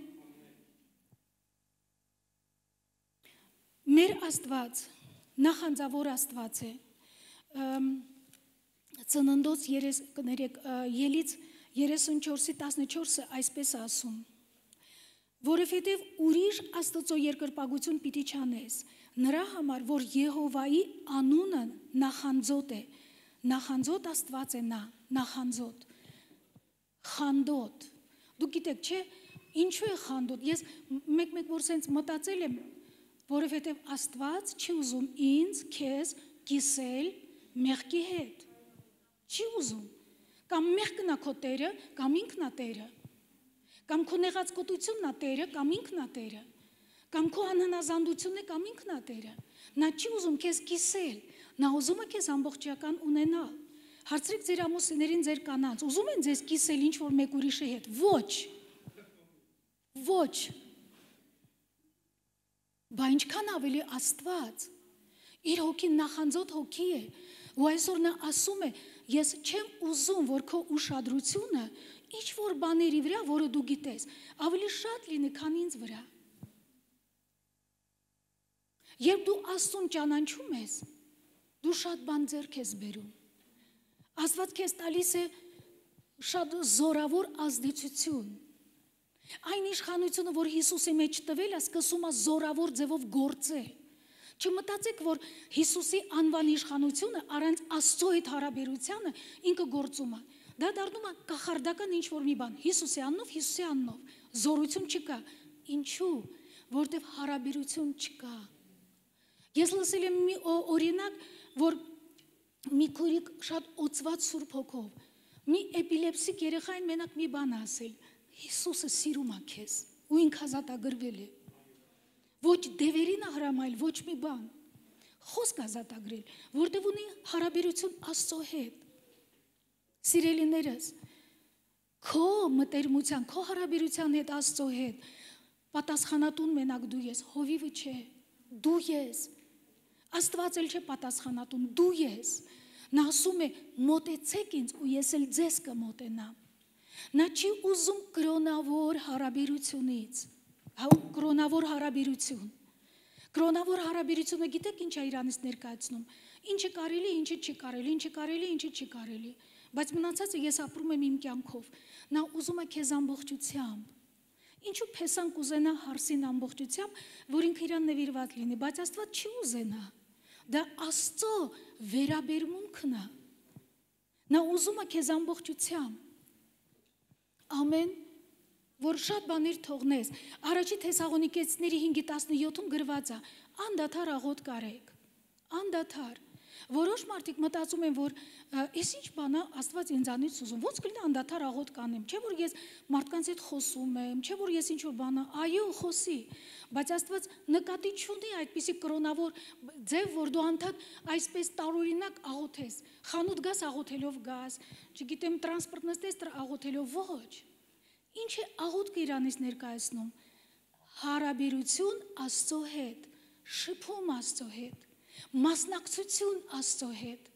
Speaker 1: Մեր Աստված նախանձավոր Աստված է։ Ծննդոց Ելից երեսունչորսի տասնչորսը այսպես ասում, որովհետև ուրիշ Աստծո երկրպագություն պիտի չանես, նրա համար, որ Եհովայի անունը նախանձոտ է, նախանձոտ Աստված է նա, նախանձոտ, խանդոտ, դուք գիտեք, չէ, ինչու է խանդոտ, ես մեկ-մեկ որ սենց մտածել եմ, որովհետև Աստված չի ուզում ինձ, քեզ կիսել մեղքի հետ, չի ուզում, կամ մեղքն է քո տերը, կամ ինքն է տերը, կամ քո նեղացկոտությունն է տերը, կամ ինքն է տերը, կամ քո անհնազանդությունն է, կամ ինքն է տերը, նա չի ուզում քեզ կիսել, նա ուզում է քեզ ամբողջական ունենալ, հարցրեք ձեր ամուսիններին, ձեր կանանց, ուզում են ձեզ կիսել ինչ-որ մեկ ուրիշի հետ, ոչ, ոչ, բա ինչքան ավելի Աստված, իր հոգին նախանձոտ հոգի է, ու այսօր նա ասում է, ես չեմ ուզում, որ քո ուշադրությունը ինչ-որ բաների վրա, որը դու գիտես, ավելի շատ լինի, քան ինձ վրա։ Երբ դու Աստծուն ճանաչում ես, դու շատ բան ձեռք ես բերում։ Աստված քեզ տալիս է շատ զորավոր ազդեցություն։ Այն իշխանությունը, որ Հիսուսի մեջ տվել է, սկսում է զորավոր ձևով գործել։ Չմտածեք, որ Հիսուսի անվան իշխանությունը առանց Աստծո հետ հարաբերությանը ինքը գործում է։ Դա դառնում է կախարդական ինչ-որ մի բան։ Հիսուսի անունով, Հիսուսի անունով, զորություն չկա։ Ինչու՞, որտև հարաբերություն չկա։ Ես լսել եմ մի օրինակ, որ մի քուրիկ շատ օծված Սուրբ Հոգով, մի էպիլեպսիկ երեխային մենակ մի բան ասել. Հիսուսը սիրում է քեզ, ու ինքը ազատագրվել է։ Ոչ դևերին է հրամայել, ոչ մի բան, խոսք ազատագրել, որտև ունի հարաբերություն Աստծո հետ։ Սիրելիներս, քո մտերմության, քո հարաբերության հետ Աստծո հետ, պատասխանատուն մենակ դու ես, հովիվը չէ, դու ես, Աստված էլ չէ պատասխանատուն, դու ես, նա ասում է, մոտեցեք ինձ ու ես էլ ձեզ կմոտենամ, նա չի ուզում կրոնավոր հարաբերությունից, կրոնավոր հարաբերություն, կրոնավոր հարաբերությունը գիտեք ինչ է իրանից ներկայացնում, ինչը կարելի, ինչը չի կարելի, ինչը կարելի, ինչը չի կարելի, բայց մնացածը ես ապրում եմ իմ կյանքով, նա ուզում է քեզ ամբողջությամբ, ինչու փեսան կուզենա հարսին ամբողջությամբ, որ ինքը իրան նվիրված լինի, բայց Աստված չի ուզենա, դա Աստծո վերաբերմունքն է, Նա ուզում է քեզ ամբողջությամբ։ Ամեն, որ շատ բաներ թողնես։ Առաջի Թեսաղոնիկեցիների հինգի տասնյոթում գրված է. անդադար աղոտ կարեք, անդադար։ Որոշ մարդիկ մտածում են, որ ես ինչ բան է Աստված ինձանից ուզում, ոնց կլինի անդադար աղոտ կանեմ, չէ՞ որ ես մարդկանց հետ խոսում եմ, չէ՞ որ ես ինչ որ բան, այո, խոսի, բայց Աստված նկատի չունի այդպիսի կրոնավոր ձև, որ դու անդադ այսպես տարօրինակ աղոթես, խանութ գաս աղոթելով գաս, չգիտեմ տրանսպորտ նստես աղոթելով, ոչ։ Ինչ է աղոթքը Իրանից ներկայացնում։ Հարաբերություն Աստծո հետ, շփում Աստծո հետ, մասնակցություն Աստծո հետ։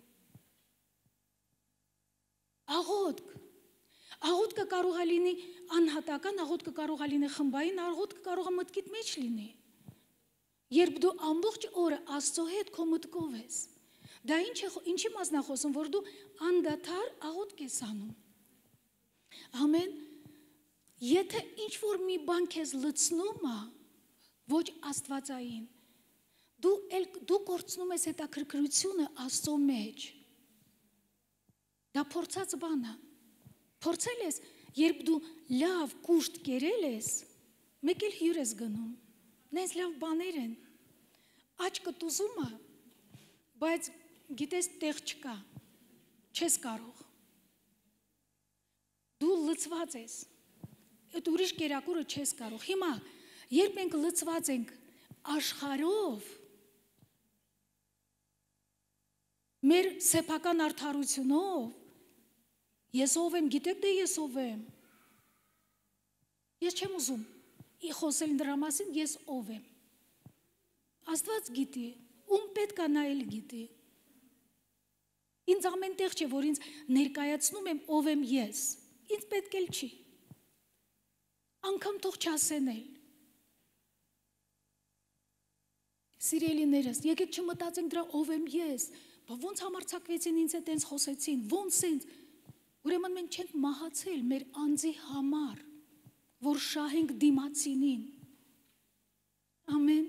Speaker 1: Աղոթք։ Աղոթքը կարող է լինի անհատական, աղոթքը կարող է լինի խմբային, աղոթքը կարող է մտքիդ մեջ լինի։ Երբ դու ամբողջ օրը Աստծո հետ քո մտքով ես, դա ինչ է, ինչի մասն է խոսում, որ դու անդադար աղոթք ես անում։ Ամեն, եթե ինչ որ մի բան քեզ լցնում է, ոչ աստվածային, դու էլ դու կորցնում ես հետաքրքրությունը Աստծո մեջ։ Դա փորձած բան է։ Փորձել ես, երբ դու լավ կուշտ կերել ես, մեկ էլ հյուր ես գնում։ Նենց լավ բաներ են։ Աչքդ ուզում է, բայց գիտես տեղ չկա։ Չես կարող։ Դու լցված ես։ Այդ ուրիշ կերակուրը չես կարող։ Հիմա, երբ մենք լցված ենք աշխարհով, մեր սեփական արդարությունով, ես ով եմ, գիտեք դե ես ով եմ։ Ես չեմ ուզում խոսել դրա մասին, ես ով եմ։ Աստված գիտի, ում պետք է նա էլ գիտի։ Ինձ ամեն տեղ չէ, որ ինձ ներկայացնում եմ ով եմ ես։ Ինձ պետք էլ չի։ Անգամ թող չասեն էլ։ Սիրելիներս, եկեք չմտածենք դրա ով եմ ես, բա ոնց համարձակվեցին ինձ հետ այնց խոսեցին, ոնց ինձ։ Ուրեմն մենք չենք մահացել մեր անձի համար, որ շահենք դիմացինին։ Ամեն։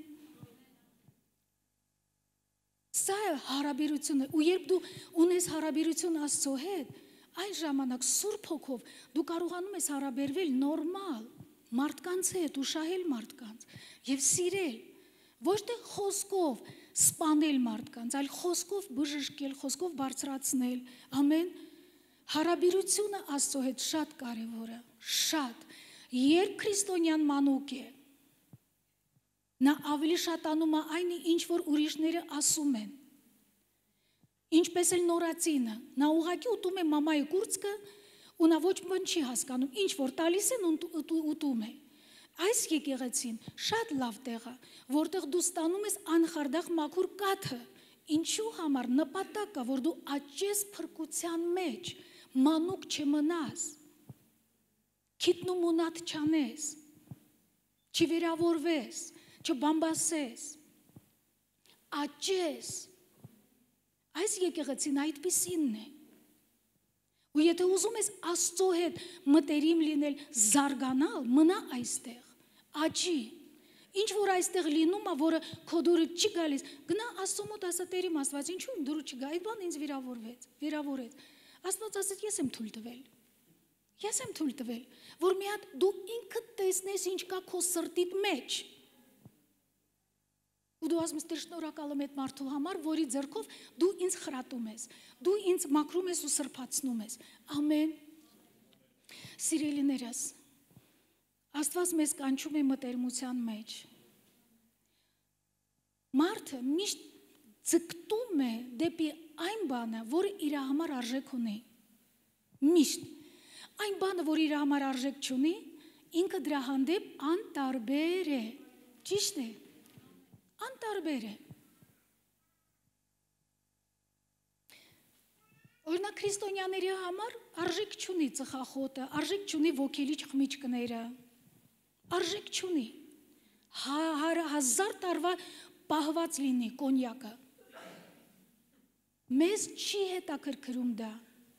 Speaker 1: Սա է հարաբերությունը, ու երբ դու ունես հարաբերություն Աստծո հետ, այն ժամանակ Սուրբ Հոգով դու կարողանում ես հարաբերվել նորմալ մարդկանց հետ, ուշահել մարդկանց եւ սիրել, ոչ թե խոսքով սպանել մարդկանց, այլ խոսքով բժշկել, խոսքով բարձրացնել։ Ամեն։ Հարաբերությունը Աստծո հետ շատ կարևոր է, շատ։ Երբ քրիստոնյան մանուկ է, նա ավելի շատանում է այն, ինչ որ ուրիշները ասում են։ Ինչպես էլ նորածինը, նա ուղղակի ուտում է մամայի կուրծքը, ու նա ոչ բան չի հասկանում, ինչ որ տալիս են ուտում է։ Այս եկեղեցին շատ լավ տեղ է, որտեղ դու ստանում ես անխարդախ մաքուր կաթը, ինչու համար նպատակ կա, որ դու աճես փրկության մեջ, մանուկ չմնաս, քիթն ու մունատ չանես, չվիրավորվես, չբամբասես, աճես։ Այս եկեղեցին այդպիսինն է։ Ու եթե ուզում ես Աստծո հետ մտերիմ լինել, զարգանալ, մնա այստեղ, աճի։ Ինչ որ այստեղ լինում է, որը քո դուրը չի գալիս, գնա Աստծո մոտ ասա Տերիմ Աստված, ինչու իմ դուրը չգա, այդ բանը ինձ վիրավորվեց, վիրավորեց։ Աստված ասեց, ես եմ թույլ տվել։ Ես եմ թույլ տվել, որ մի հատ դու ինքդ տեսնես ինչ կա քո սրտիդ մեջ։ Ու դու ասում ես, Տեր, շնորհակալ եմ այդ մարդու համար, որի ձեռքով դու ինձ խրատում ես, դու ինձ մաքրում ես ու սրբացնում ես։ Ամեն։ Սիրելիներս, Աստված մեզ կանչում է մտերմության մեջ։ Մարդը միշտ ձգտում է դեպի այն բանը, որը իր համար արժեք ունի։ Միշտ։ Այն բանը, որ իր համար արժեք չունի, ինքը դրա հանդեպ անտարբեր է։ Ճիշտ է։ Անտարբեր է։ Օրինակ քրիստոնյաների համար արժեք չունի ծխախոտը, արժեք չունի ոգելի չխմիչքները, արժեք չունի։ Հազար տարվա պահված լինի կոնյակը։ Մեզ չի հետաքրքրում դա։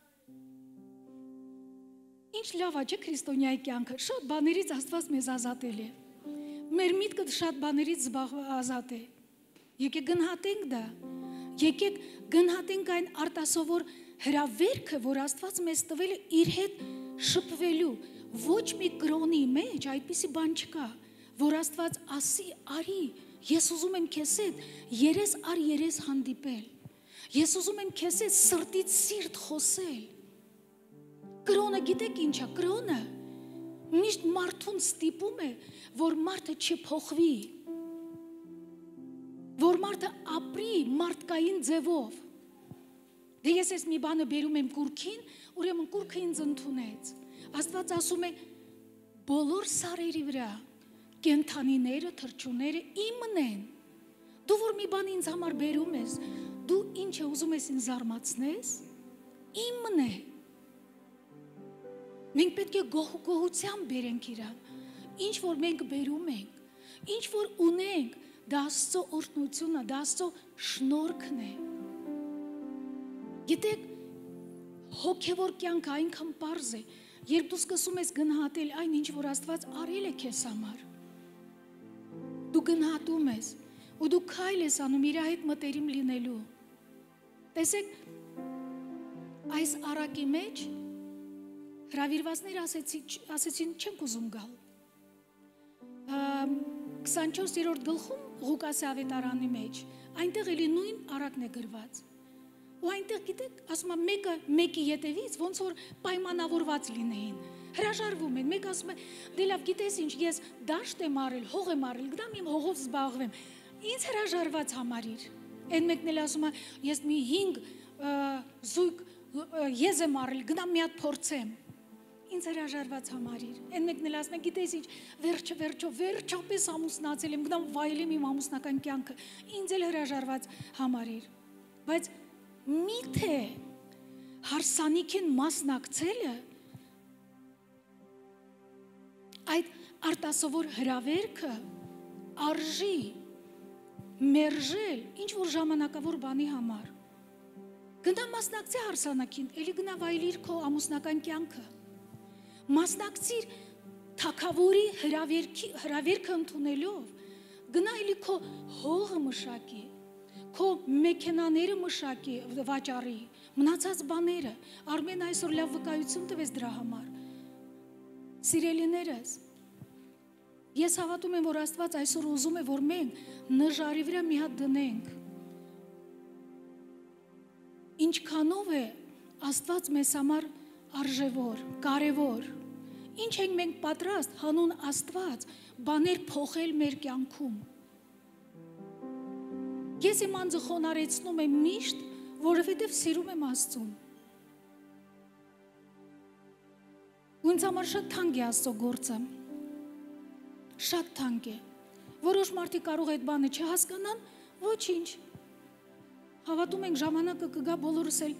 Speaker 1: Ինչ լավ է, չէ՞ քրիստոնյայի կյանքը, շատ բաներից Աստված մեզ ազատել է։ Մեր միտքը շատ բաներից ազատ է։ Եկեք գնահատենք դա։ Եկեք գնահատենք այն արտասովոր հրավերքը, որ Աստված մեզ տվել է իր հետ շփվելու, ոչ մի կրոնի մեջ այդպիսի բան չկա, որ Աստված ասի, արի, ես ուզում եմ քեզ հետ երես առ երես հանդիպել, ես ուզում եմ քեզ հետ սրտից սիրտ խոսել։ Կրոնը գիտեք ինչ է, կրոնը միշտ մարդուն ստիպում է, որ մարդը չփոխվի, որ մարդը ապրի մարդկային ձևով։ Դե ես ես մի բանը բերում եմ կուրքին, ուրեմն կուրքը ինձ ընդունեց։ Աստված ասում է, բոլոր սարերի վրա կենդանիները, թռչունները իմն են։ Դու որ մի բան ինձ համար բերում ես, դու ինչ է ուզում ես ինձ զարմացնես, իմն է։ Մենք պետք է գոհությամբ բերենք իրան, ինչ որ մենք բերում ենք, ինչ որ ունենք, դա Աստծո օրհնությունը, դա Աստծո շնորհքն է։ Գիտեք, հոգևոր կյանքը այնքան պարզ է, երբ դու սկսում ես գնահատել այն, ինչ որ Աստված արել է քեզ համար։ Դու գնահատում ես, ու դու քայլ ես անում իր հետ մտերիմ լինելու։ Տեսեք, այս առակի մեջ հրավիրվածները ասեցին, չենք ուզում գալ։ քսանչորսերորդ գլխում Ղուկասի ավետարանի մեջ, այնտեղ էլի նույն առակն է գրված։ Ու այնտեղ գիտեք, ասում է մեկը մեկի ետևից ոնց որ պայմանավորված լինեին, հրաժարվում են, մեկ ասում է, դե լավ, գիտես ինչ, ես դաշտ եմ արել, հող եմ արել, գնամ իմ հողով զբաղվեմ, ինձ հրաժարված համարիր։ Այն մեկն էլ ասում է, ես մի հինգ զույգ եզ եմ արել, գնամ մի հատ փորձեմ, ինձ հրաժարված համարիր։ Այն մեկն էլ ասում է, գիտես ինչ, վերջը վերջո վերջապես ամուսնացել եմ, գնամ վայելեմ իմ ամուսնական կյանքը, ինձ էլ հրաժարված համարիր։ Բայց միթե հարսանիքին մասնակցելը այդ արտասովոր հրավերքը արժի մերժել ինչ որ ժամանակավոր բանի համար։ Գնա մասնակցի հարսանիքին, էլի գնա վայելիր քո ամուսնական կյանքը։ Մասնակցիր թագավորի հրավերքը ընդունելով, գնա էլի քո հողը մշակի, քո մեքենաները մշակի, վաճառի, մնացած բաները, Արմեն այսօր լավ վկայություն տվեց դրա համար։ Սիրելիներս, ես հավատում եմ, որ Աստված այսօր ուզում է, որ մենք նժարի վրա մի հատ դնենք։ Ինչքանով է Աստված մեզ համար արժևոր, կարևոր, ինչ ենք մենք պատրաստ հանուն Աստված բաներ փոխել մեր կյանքում։ Ես իմ անձը խոնարեցնում եմ միշտ, որովհետև սիրում եմ Աստծուն։ Ու ինձ համար շատ թանկ է Աստծո գործը, շատ թանկ է։ Որոշ մարդիկ կարող է այդ բանը չհասկանան, ոչինչ։ Հավատում ենք ժամանակը կգա, բոլորս էլ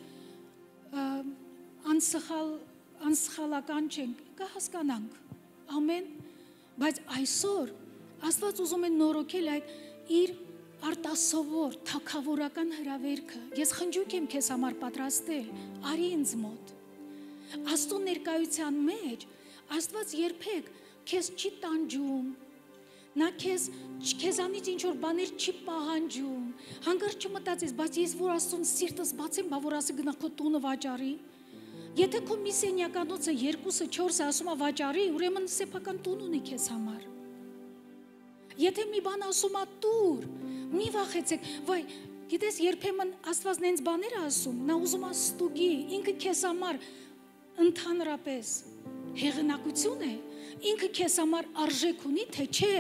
Speaker 1: անսխալ, անսխալական չենք, կհասկանանք, ամեն, բայց այսօր Աստված ուզում է նորոգել այդ իր արտասովոր, թագավորական հրավերքը, ես խնջույք եմ քեզ համար պատրաստել, արի ինձ մոտ, Աստծո ներկայության մեջ, Աստված երբեք քեզ չի տանջում, նա քեզ, քեզանից ինչ-որ բաներ չի պահանջում, հանկարծ չմտածես, բայց ես որ Աստծուն սիրտս բացեմ, բա որ ասի գնա քո տունը վաճառի, եթե քո մի սենյականոցը երկուսը, չորսը ասում է վաճառի, ուրեմն սեփական տուն ունի քեզ համար։ Եթե մի բան ասում է տուր, մի վախեցեք, վայ, գիտես երբեմն Աստված նենց բաներ է ասում, նա ուզում է ստուգի, ինքը քեզ համար ընդհանրապես հեղինակություն է, ինքը քեզ համար արժեք ունի, թե չէ։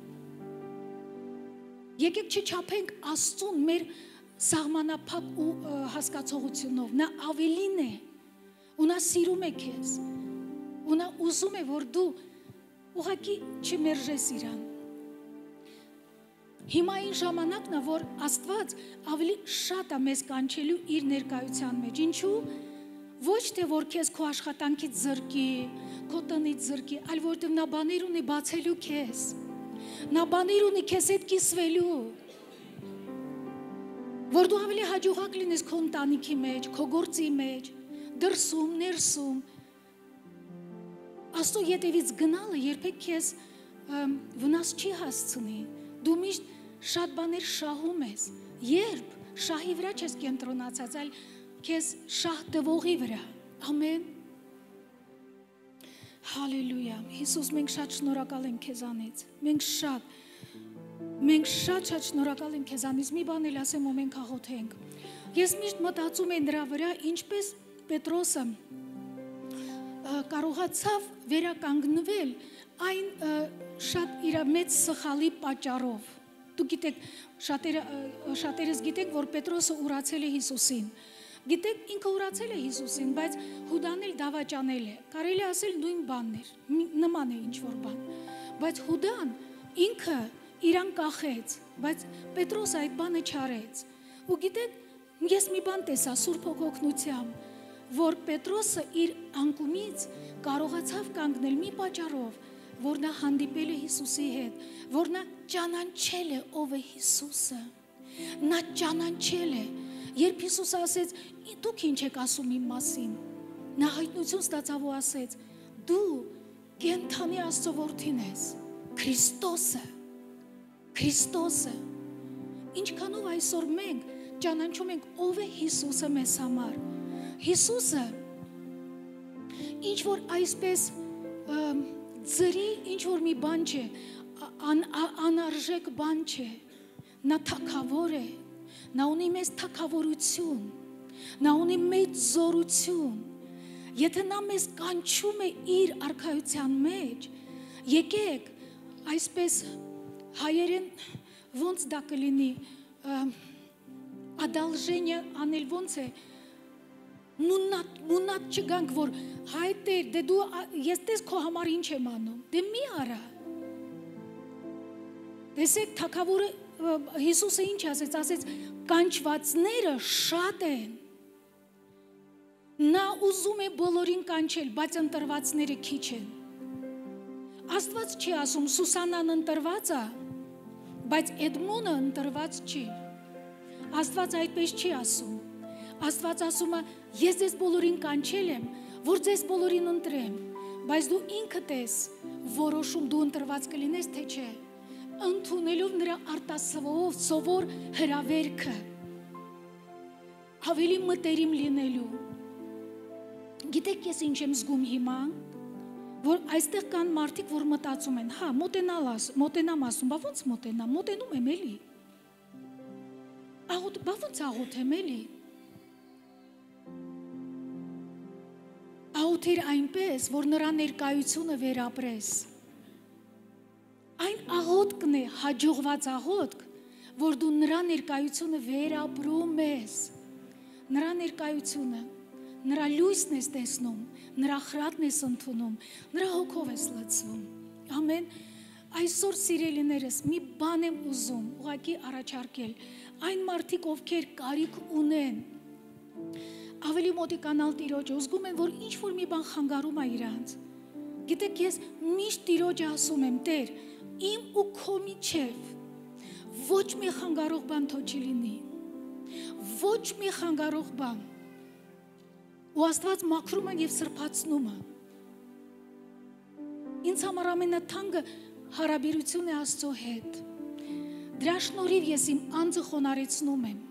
Speaker 1: Եկեք չչափենք Աստծուն մեր սահմանափակ ու հասկացողությունով, նա ավելին է, ու նա սիրում է քեզ, ու նա ուզում է, որ դու ուղղակի չմերժես իրան։ Հիմա այն ժամանակն է, որ Աստված ավելի շատ է մեզ կանչելու իր ներկայության մեջ, ինչու՞, ոչ թե որ քեզ քո աշխատանքից զրկի, քո տնից զրկի, այլ որտեղ նա բաներ ունի բացելու քեզ, նա բաներ ունի քեզ հետ կիսվելու, որ դու ավելի հաջողակ լինես քո ընտանիքի մեջ, քո գործի մեջ, դրսում, ներսում։ Աստծո ետևից գնալը երբեք քեզ վնաս չի հասցնի, դու միշտ շատ բաներ շահում ես, երբ շահի վրա չես կենտրոնացած, այլ քեզ շատ դվողի վրա։ Ամեն։ Հալելույա։ Հիսուս, մենք շատ շնորհակալ ենք քեզանից։ Մենք շատ Մենք շատ շատ շնորհակալ ենք քեզանից։ Մի բան էլ ասեմ ու մենք աղոթենք։ Ես միշտ մտածում եմ դրա վրա, ինչպես Պետրոսը կարողացավ վերականգնվել այն շատ իր մեծ սխալի պատճառով։ Դու գիտեք, շատերը շատերս գիտենք, որ Պետրոսը ուրացել է Հիսուսին։ Գիտեք, ինքը ուրացել է Հիսուսին, բայց Հուդան էլ դավաճանել է։ Կարելի է ասել նույն բանն էր, նման է ինչ-որ բան։ Բայց Հուդան ինքը իրան կախեց, բայց Պետրոսը այդ բանը չարեց։ Ու գիտեք, ես մի բան տեսա Սուրբ Հոգու օգնությամբ, որ Պետրոսը իր անկումից կարողացավ կանգնել մի պատճառով, որ նա հանդիպել է Հիսուսի հետ, որ նա ճանաչել է ով է Հիսուսը։ Նա ճանաչել է, երբ Հիսուսը ասեց, դուք ինչ եք ասում իմ մասին։ Նա հայտնություն ստացավ ու ասեց, դու կենդանի Աստծո որդին ես, Քրիստոսը։ Քրիստոսը, ինչքանով այսօր մենք ճանաչում ենք ով է Հիսուսը մեզ համար։ Հիսուսը ինչ որ այսպես ձրի ինչ որ մի բան չէ, անարժեք բան չէ, նա թագավոր է, նա ունի մեծ թագավորություն, նա ունի մեծ զորություն, եթե նա մեզ կանչում է իր արքայության մեջ, եկեք այսպես հայերեն ոնց դա կլինի, ադալժենյա անել ոնց է, մունատ չգանք, որ հայ տեր, դե դու, ես տես քո համար ինչ եմ անում, դե մի արա։ Տեսեք, թագավորը Հիսուսը ինչ ասեց, ասեց, կանչվածները շատ են։ Նա ուզում է բոլորին կանչել, բայց ընտրվածները քիչ են։ Աստված չի ասում, Սուսանան ընտրված է, բայց Էդմոնը ընտրված չի։ Աստված այդպես չի ասում։ Աստված ասում է, ես ձեզ բոլորին կանչել եմ, որ ձեզ բոլորին ընտրեմ, բայց դու ինքդ ես որոշում դու ընտրված կլինես, թե չէ, ընդունելով նրա արտասովոր սովոր հրավերքը, ավելի մտերիմ լինելու։ Գիտեք, ես ինչ եմ զգում հիմա, որ այստեղ կան մարդիկ, որ մտածում են, հա, մոտենամ ասում, բա ոնց մոտենամ, մոտենում եմ էլի, բա ոնց աղոթեմ էլի, աղոթեր այնպես, որ նրա ներկայությունը վերապրես, այն աղոթքն է, հաջողված աղոթք, որ դու նրա ներկայությունը վերապրում ես, նրա ներկայությունը, նրա լույսն ես տեսնում, նրա խրատն ես ընդունում, նրա հոգով ես լցվում, ամեն, այսօր սիրելիներս, մի բան եմ ուզում, ուղղակի առաջարկել, այն մարդիկ, ովքեր կարիք ունեն, ավելի մոտիկանալ Տիրոջը, ուզգում են, որ ինչ-որ մի բան խանգարում է իրանց, գիտեք, ես միշտ Տիրոջը ասում եմ, Տեր, իմ ու քո միջև, ոչ մի խանգարող բան թող չի լինի, ոչ մի խանգարող բան, ու Աստված մաքրում են և սրբացնում է, ինձ համար ամենաթանկը հարաբերություն է Աստծո հետ, դրա շնորհիվ ես իմ անձը խոնարհեցնում եմ,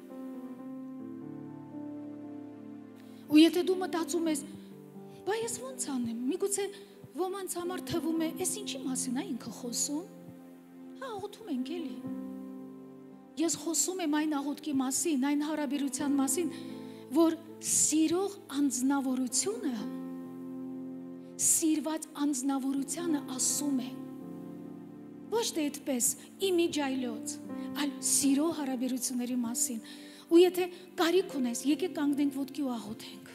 Speaker 1: ու եթե դու մտածում ես, բա ես ոնց անեմ, միգուցե ոմանց համար թվում է, ես ինչի մասին է ինքը խոսում, հա աղոթում ենք էլի, ես խոսում եմ այն աղոթքի մասին, այն հարաբերության մասին, որ սիրող անձնավորությունը, սիրված անձնավորությանը ասում է, ոչ թե այդպես իմիջ այլոց, այլ սիրո հարաբերությունների մասին, ու եթե կարիք ունես, եկեք կանգնենք ոտքի ու աղոթենք,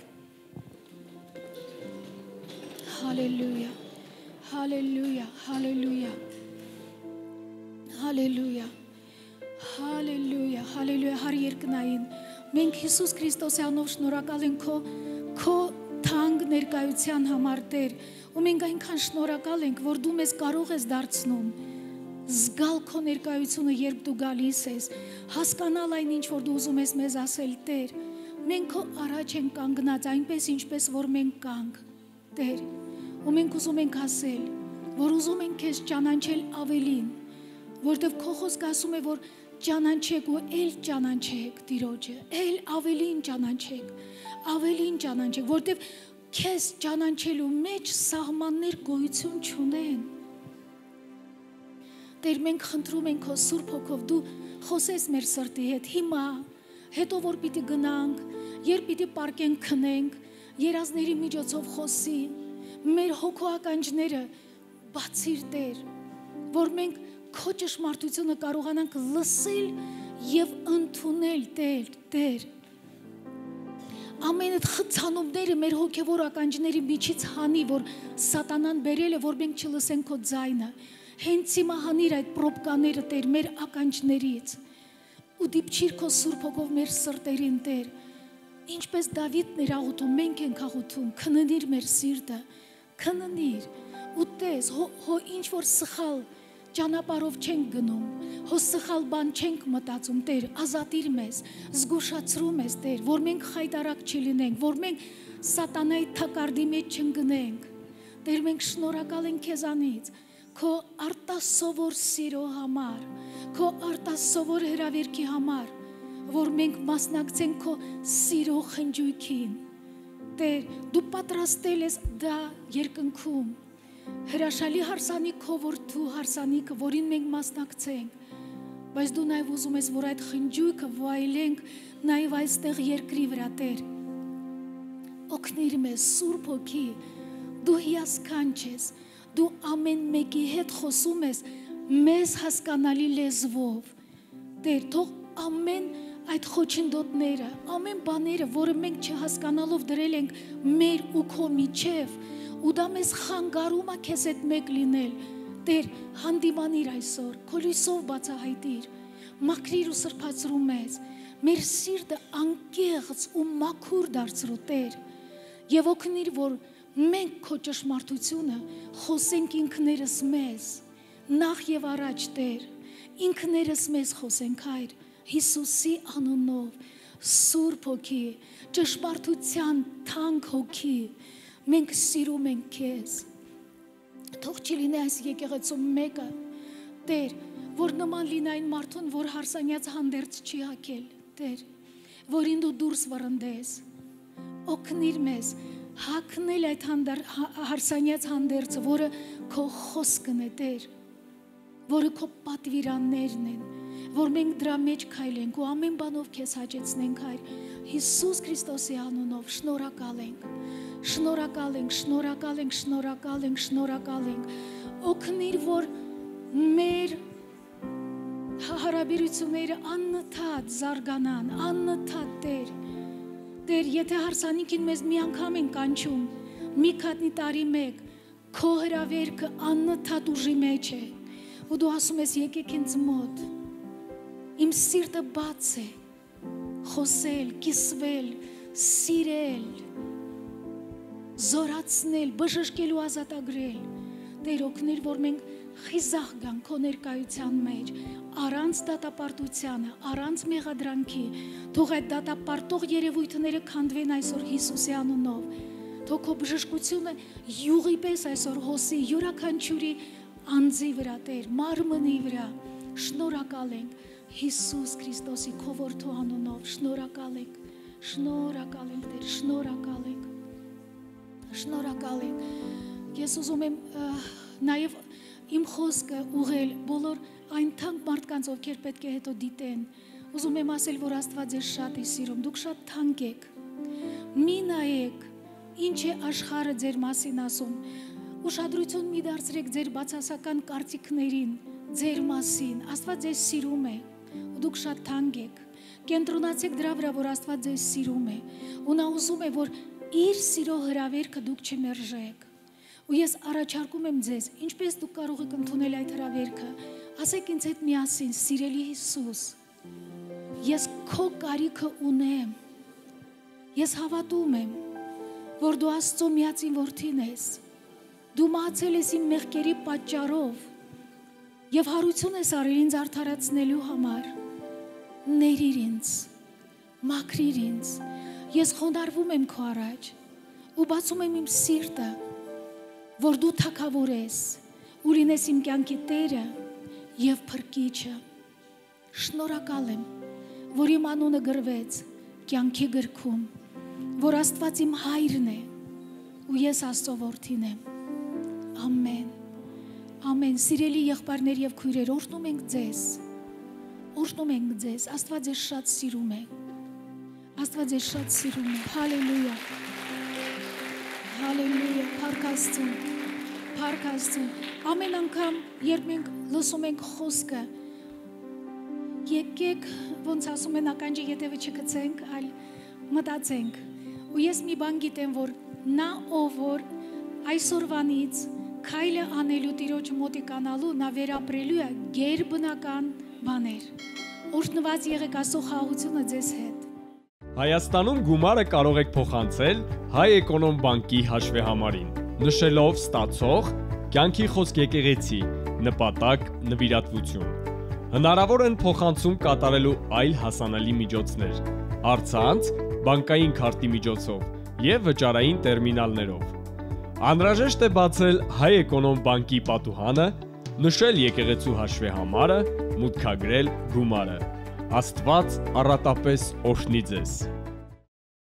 Speaker 1: հալելույա, հալելույա, հալելույա, հալելույա, հալելույա, հալելույա, հար երկնային, մենք Հիսուս Քրիստոսի անով շնորհակալ ենք քո, քո թանկ ներկայության համար Տեր, ու մենք այնքան շնորհակալ ենք, որ դու մեզ կարող ես դարձնում, զգալ քո ներկայությունը, երբ դու գալիս ես, հասկանալ այն ինչ, որ դու ուզում ես մեզ ասել, Տեր, մենք քո առաջ ենք կանգնած, այնպես ինչպես որ մենք կանք, Տեր, ու մենք ուզում ենք ասել, որ ուզում ենք քեզ ճանաչել ավելին, որտեղ քո խոսքը ասում է, որ ճանաչեք ու էլ ճանաչեք Տիրոջը, էլ ավելին ճանաչեք, ավելին ճանաչեք, որտեվ քեզ ճանաչելու մեջ սահմաններ գոյություն չունեն։ Տեր, մենք խնդրում ենք քո Սուրբ Հոգով, դու խոսես մեր սրտի հետ հիմա, հետո որ պիտի գնանք, երբ պիտի պարկենք քնենք, երազների միջոցով խոսի, մեր հոգու ականջները բացիր Տեր, որ մենք քո ճշմարտությունը կարողանանք լսել եւ ընդունել Տեր, Տեր։ Ամեն այդ խցանումները մեր հոգևոր ականջների միջից հանի, որ սատանան բերել է, որ մենք չլսենք քո ձայնը։ Հենց հիմա հանիր այդ պրոբկաները Տեր մեր ականջներից ու դիպչիր քո Սուրբ Հոգով մեր սրտերին Տեր։ Ինչպես Դավիթն էր աղոթում, մենք ենք աղոթում, քննիր մեր սիրտը, քննիր ու տես, հո ինչ որ սխալ ճանապարհով չենք գնում, հո սխալ բան չենք մտածում, Տեր, ազատիր մեզ, զգուշացրու մեզ, Տեր, որ մենք խայտարակ չլինենք, որ մենք սատանայի թակարդի մեջ չընկնենք։ Տեր, մենք շնորհակալ ենք քեզանից, քո արտասովոր սիրո համար, քո արտասովոր հրավերքի համար, որ մենք մասնակցենք քո սիրո խնջույքին։ Տեր, դու պատրաստել ես դա երկնքում, հրաշալի հարսանիքով, որ դու հարսանիքը, որին մենք մասնակցենք, բայց դու նաև ուզում ես, որ այդ խնջույքը վայելենք նաև այստեղ երկրի վրա, Տեր։ Օգնիր մեզ, Սուրբ Հոգի, դու հիասքանչ ես, դու ամեն մեկի հետ խոսում ես մեզ հասկանալի լեզվով։ Տեր, թող ամեն այդ խոչընդոտները, ամեն բաները, որը մենք չհասկանալով դրել ենք մեր ու քո միջև, ու դա մեզ խանգարում է քեզ հետ մեկ լինել, Տեր, հանդիմանիր այսօր, քո լույսով բացահայտիր, մաքրիր ու սրբացրու մեզ, մեր սիրտը անկեղծ ու մաքուր դարձրու, Տեր, եւ օգնիր, որ մենք քո ճշմարտությունը խոսենք ինքներս մեզ, նախ եւ առաջ, Տեր, ինքներս մեզ խոսենք, Հայր, Հիսուսի անունով, Սուրբ Հոգի, ճշմարտության թանկ Հոգի, մենք սիրում ենք քեզ։ Թող չլինի այս եկեղեցում մեկը, Տեր, որ նման լինի այն մարդուն, որ հարսանյաց հանդերձ չի հագել, Տեր, որին դու դուրս վռնդես։ Օգնիր մեզ հագնել այդ հարսանյաց հանդերձը, որը քո խոսքն է, Տեր, որը քո պատվիրաններն են, որ մենք դրա մեջ քայլենք ու ամեն բանով քեզ հաճեցնենք, Հայր, Հիսուս Քրիստոսի անունով շնորհակալ ենք, շնորհակալ ենք, շնորհակալ ենք, շնորհակալ ենք, շնորհակալ ենք, օգնիր, որ մեր հարաբերությունները անընդհատ զարգանան, անընդհատ, Տեր, Տեր, եթե հարսանիքին մեզ մի անգամ են կանչում, մի քանի տարի մեկ, քո հրավերքը անընդհատ ուժի մեջ է, ու դու ասում ես եկեք ինձ մոտ, իմ սիրտը բաց է, խոսել, կիսվել, սիրել, զորացնել, բժշկել ու ազատագրել, Տեր, օգնիր, որ մենք խիզախ գանք քո ներկայության մեջ, առանց դատապարտությանը, առանց մեղադրանքի, թող այդ դատապարտող երևույթները քանդվեն այսօր Հիսուսի անունով, թող քո բժշկությունը յուղի պես այսօր հոսի յուրաքանչյուրի անձի վրա, Տեր, մարմնի վրա, շնորհակալ ենք Հիսուս Քրիստոսի քո որդու անունով, շնորհակալ ենք, շնորհակալ ենք, Տեր, շնորհակալ ենք, շնորհակալ ենք։ Ես ուզում եմ նաև իմ խոսքը ուղղել բոլոր այն թանկ մարդկանց, ովքեր պետք է հետո դիտեն, ուզում եմ ասել, որ Աստված ձեզ շատ է սիրում, դուք շատ թանկ եք, մի նայեք, ինչ է աշխարհը ձեր մասին ասում, ուշադրություն մի դարձրեք ձեր բացասական կարծիքներին, ձեր մասին, Աստված ձեզ սիրում է, ու դուք շատ թանկ եք, կենտրոնացեք դրա վրա, որ Աստված ձեզ սիրում է, ու նա ուզում է, որ իր սիրո հրավերքը դուք չմերժեք, ու ես առաջարկում եմ ձեզ, ինչպես դուք կարող եք ընդունել այդ հրավերքը, ասեք ինձ հետ միասին, սիրելի Հիսուս, ես քո կարիքը ունեմ, ես հավատում եմ, որ դու Աստծո միածին որդին ես, դու մահացել ես իմ մեղքերի պատճառով եւ հարություն ես արել ինձ արդարացնելու համար, ներիր ինձ, մաքրիր ինձ, ես խոնարհվում եմ քո առաջ ու բացում եմ իմ սիրտը, որ դու թագավոր ես ու լինես իմ կյանքի Տերը եւ Փրկիչը, Շնորհակալ եմ, որ իմ անունը գրվեց կյանքի գրքում, որ Աստված իմ հայրն է ու ես Աստծո որդին եմ։ Ամեն։ Ամեն, սիրելի եղբայրներ եւ քույրեր, օրհնում ենք ձեզ։ Օրհնում ենք ձեզ։ Աստված ձեզ շատ սիրում է։ Աստված ձեզ շատ սիրում է։ Հալելույա։ Հալելույա, փառք Աստծուն։ Փառք Աստծուն։ Ամեն անգամ, երբ մենք լսում ենք խոսքը, եկեք, ոնց ասում են ականջի ետևը չգցենք, այլ մտածենք։ Ու ես մի բան գիտեմ, որ նա ով որ այսօրվանից քայլը անելու Տիրոջ մոտիկանալու նա վերապրելու է գերբնական բաներ։ Օրհնված եղեք Աստծո խաղաղությունը ձեզ հետ։
Speaker 2: Հայաստանում գումարը կարող եք փոխանցել Հայ Էկոնոմ բանկի հաշվեհամարին, նշելով ստացող, կյանքի խոսք եկեղեցի, նպատակ, նվիրատվություն։ Հնարավոր են փոխանցում կատարելու այլ հասանելի միջոցներ, առցանց, բանկային քարտի միջոցով և վճարային տերմինալներով։ Անհրաժեշտ է բացել Հայ Էկոնոմ բանկի պատուհանը, նշել եկեղեցու հաշվեհամարը, մուտքագրել գումարը։ Աստված առատապես օրհնի ձեզ։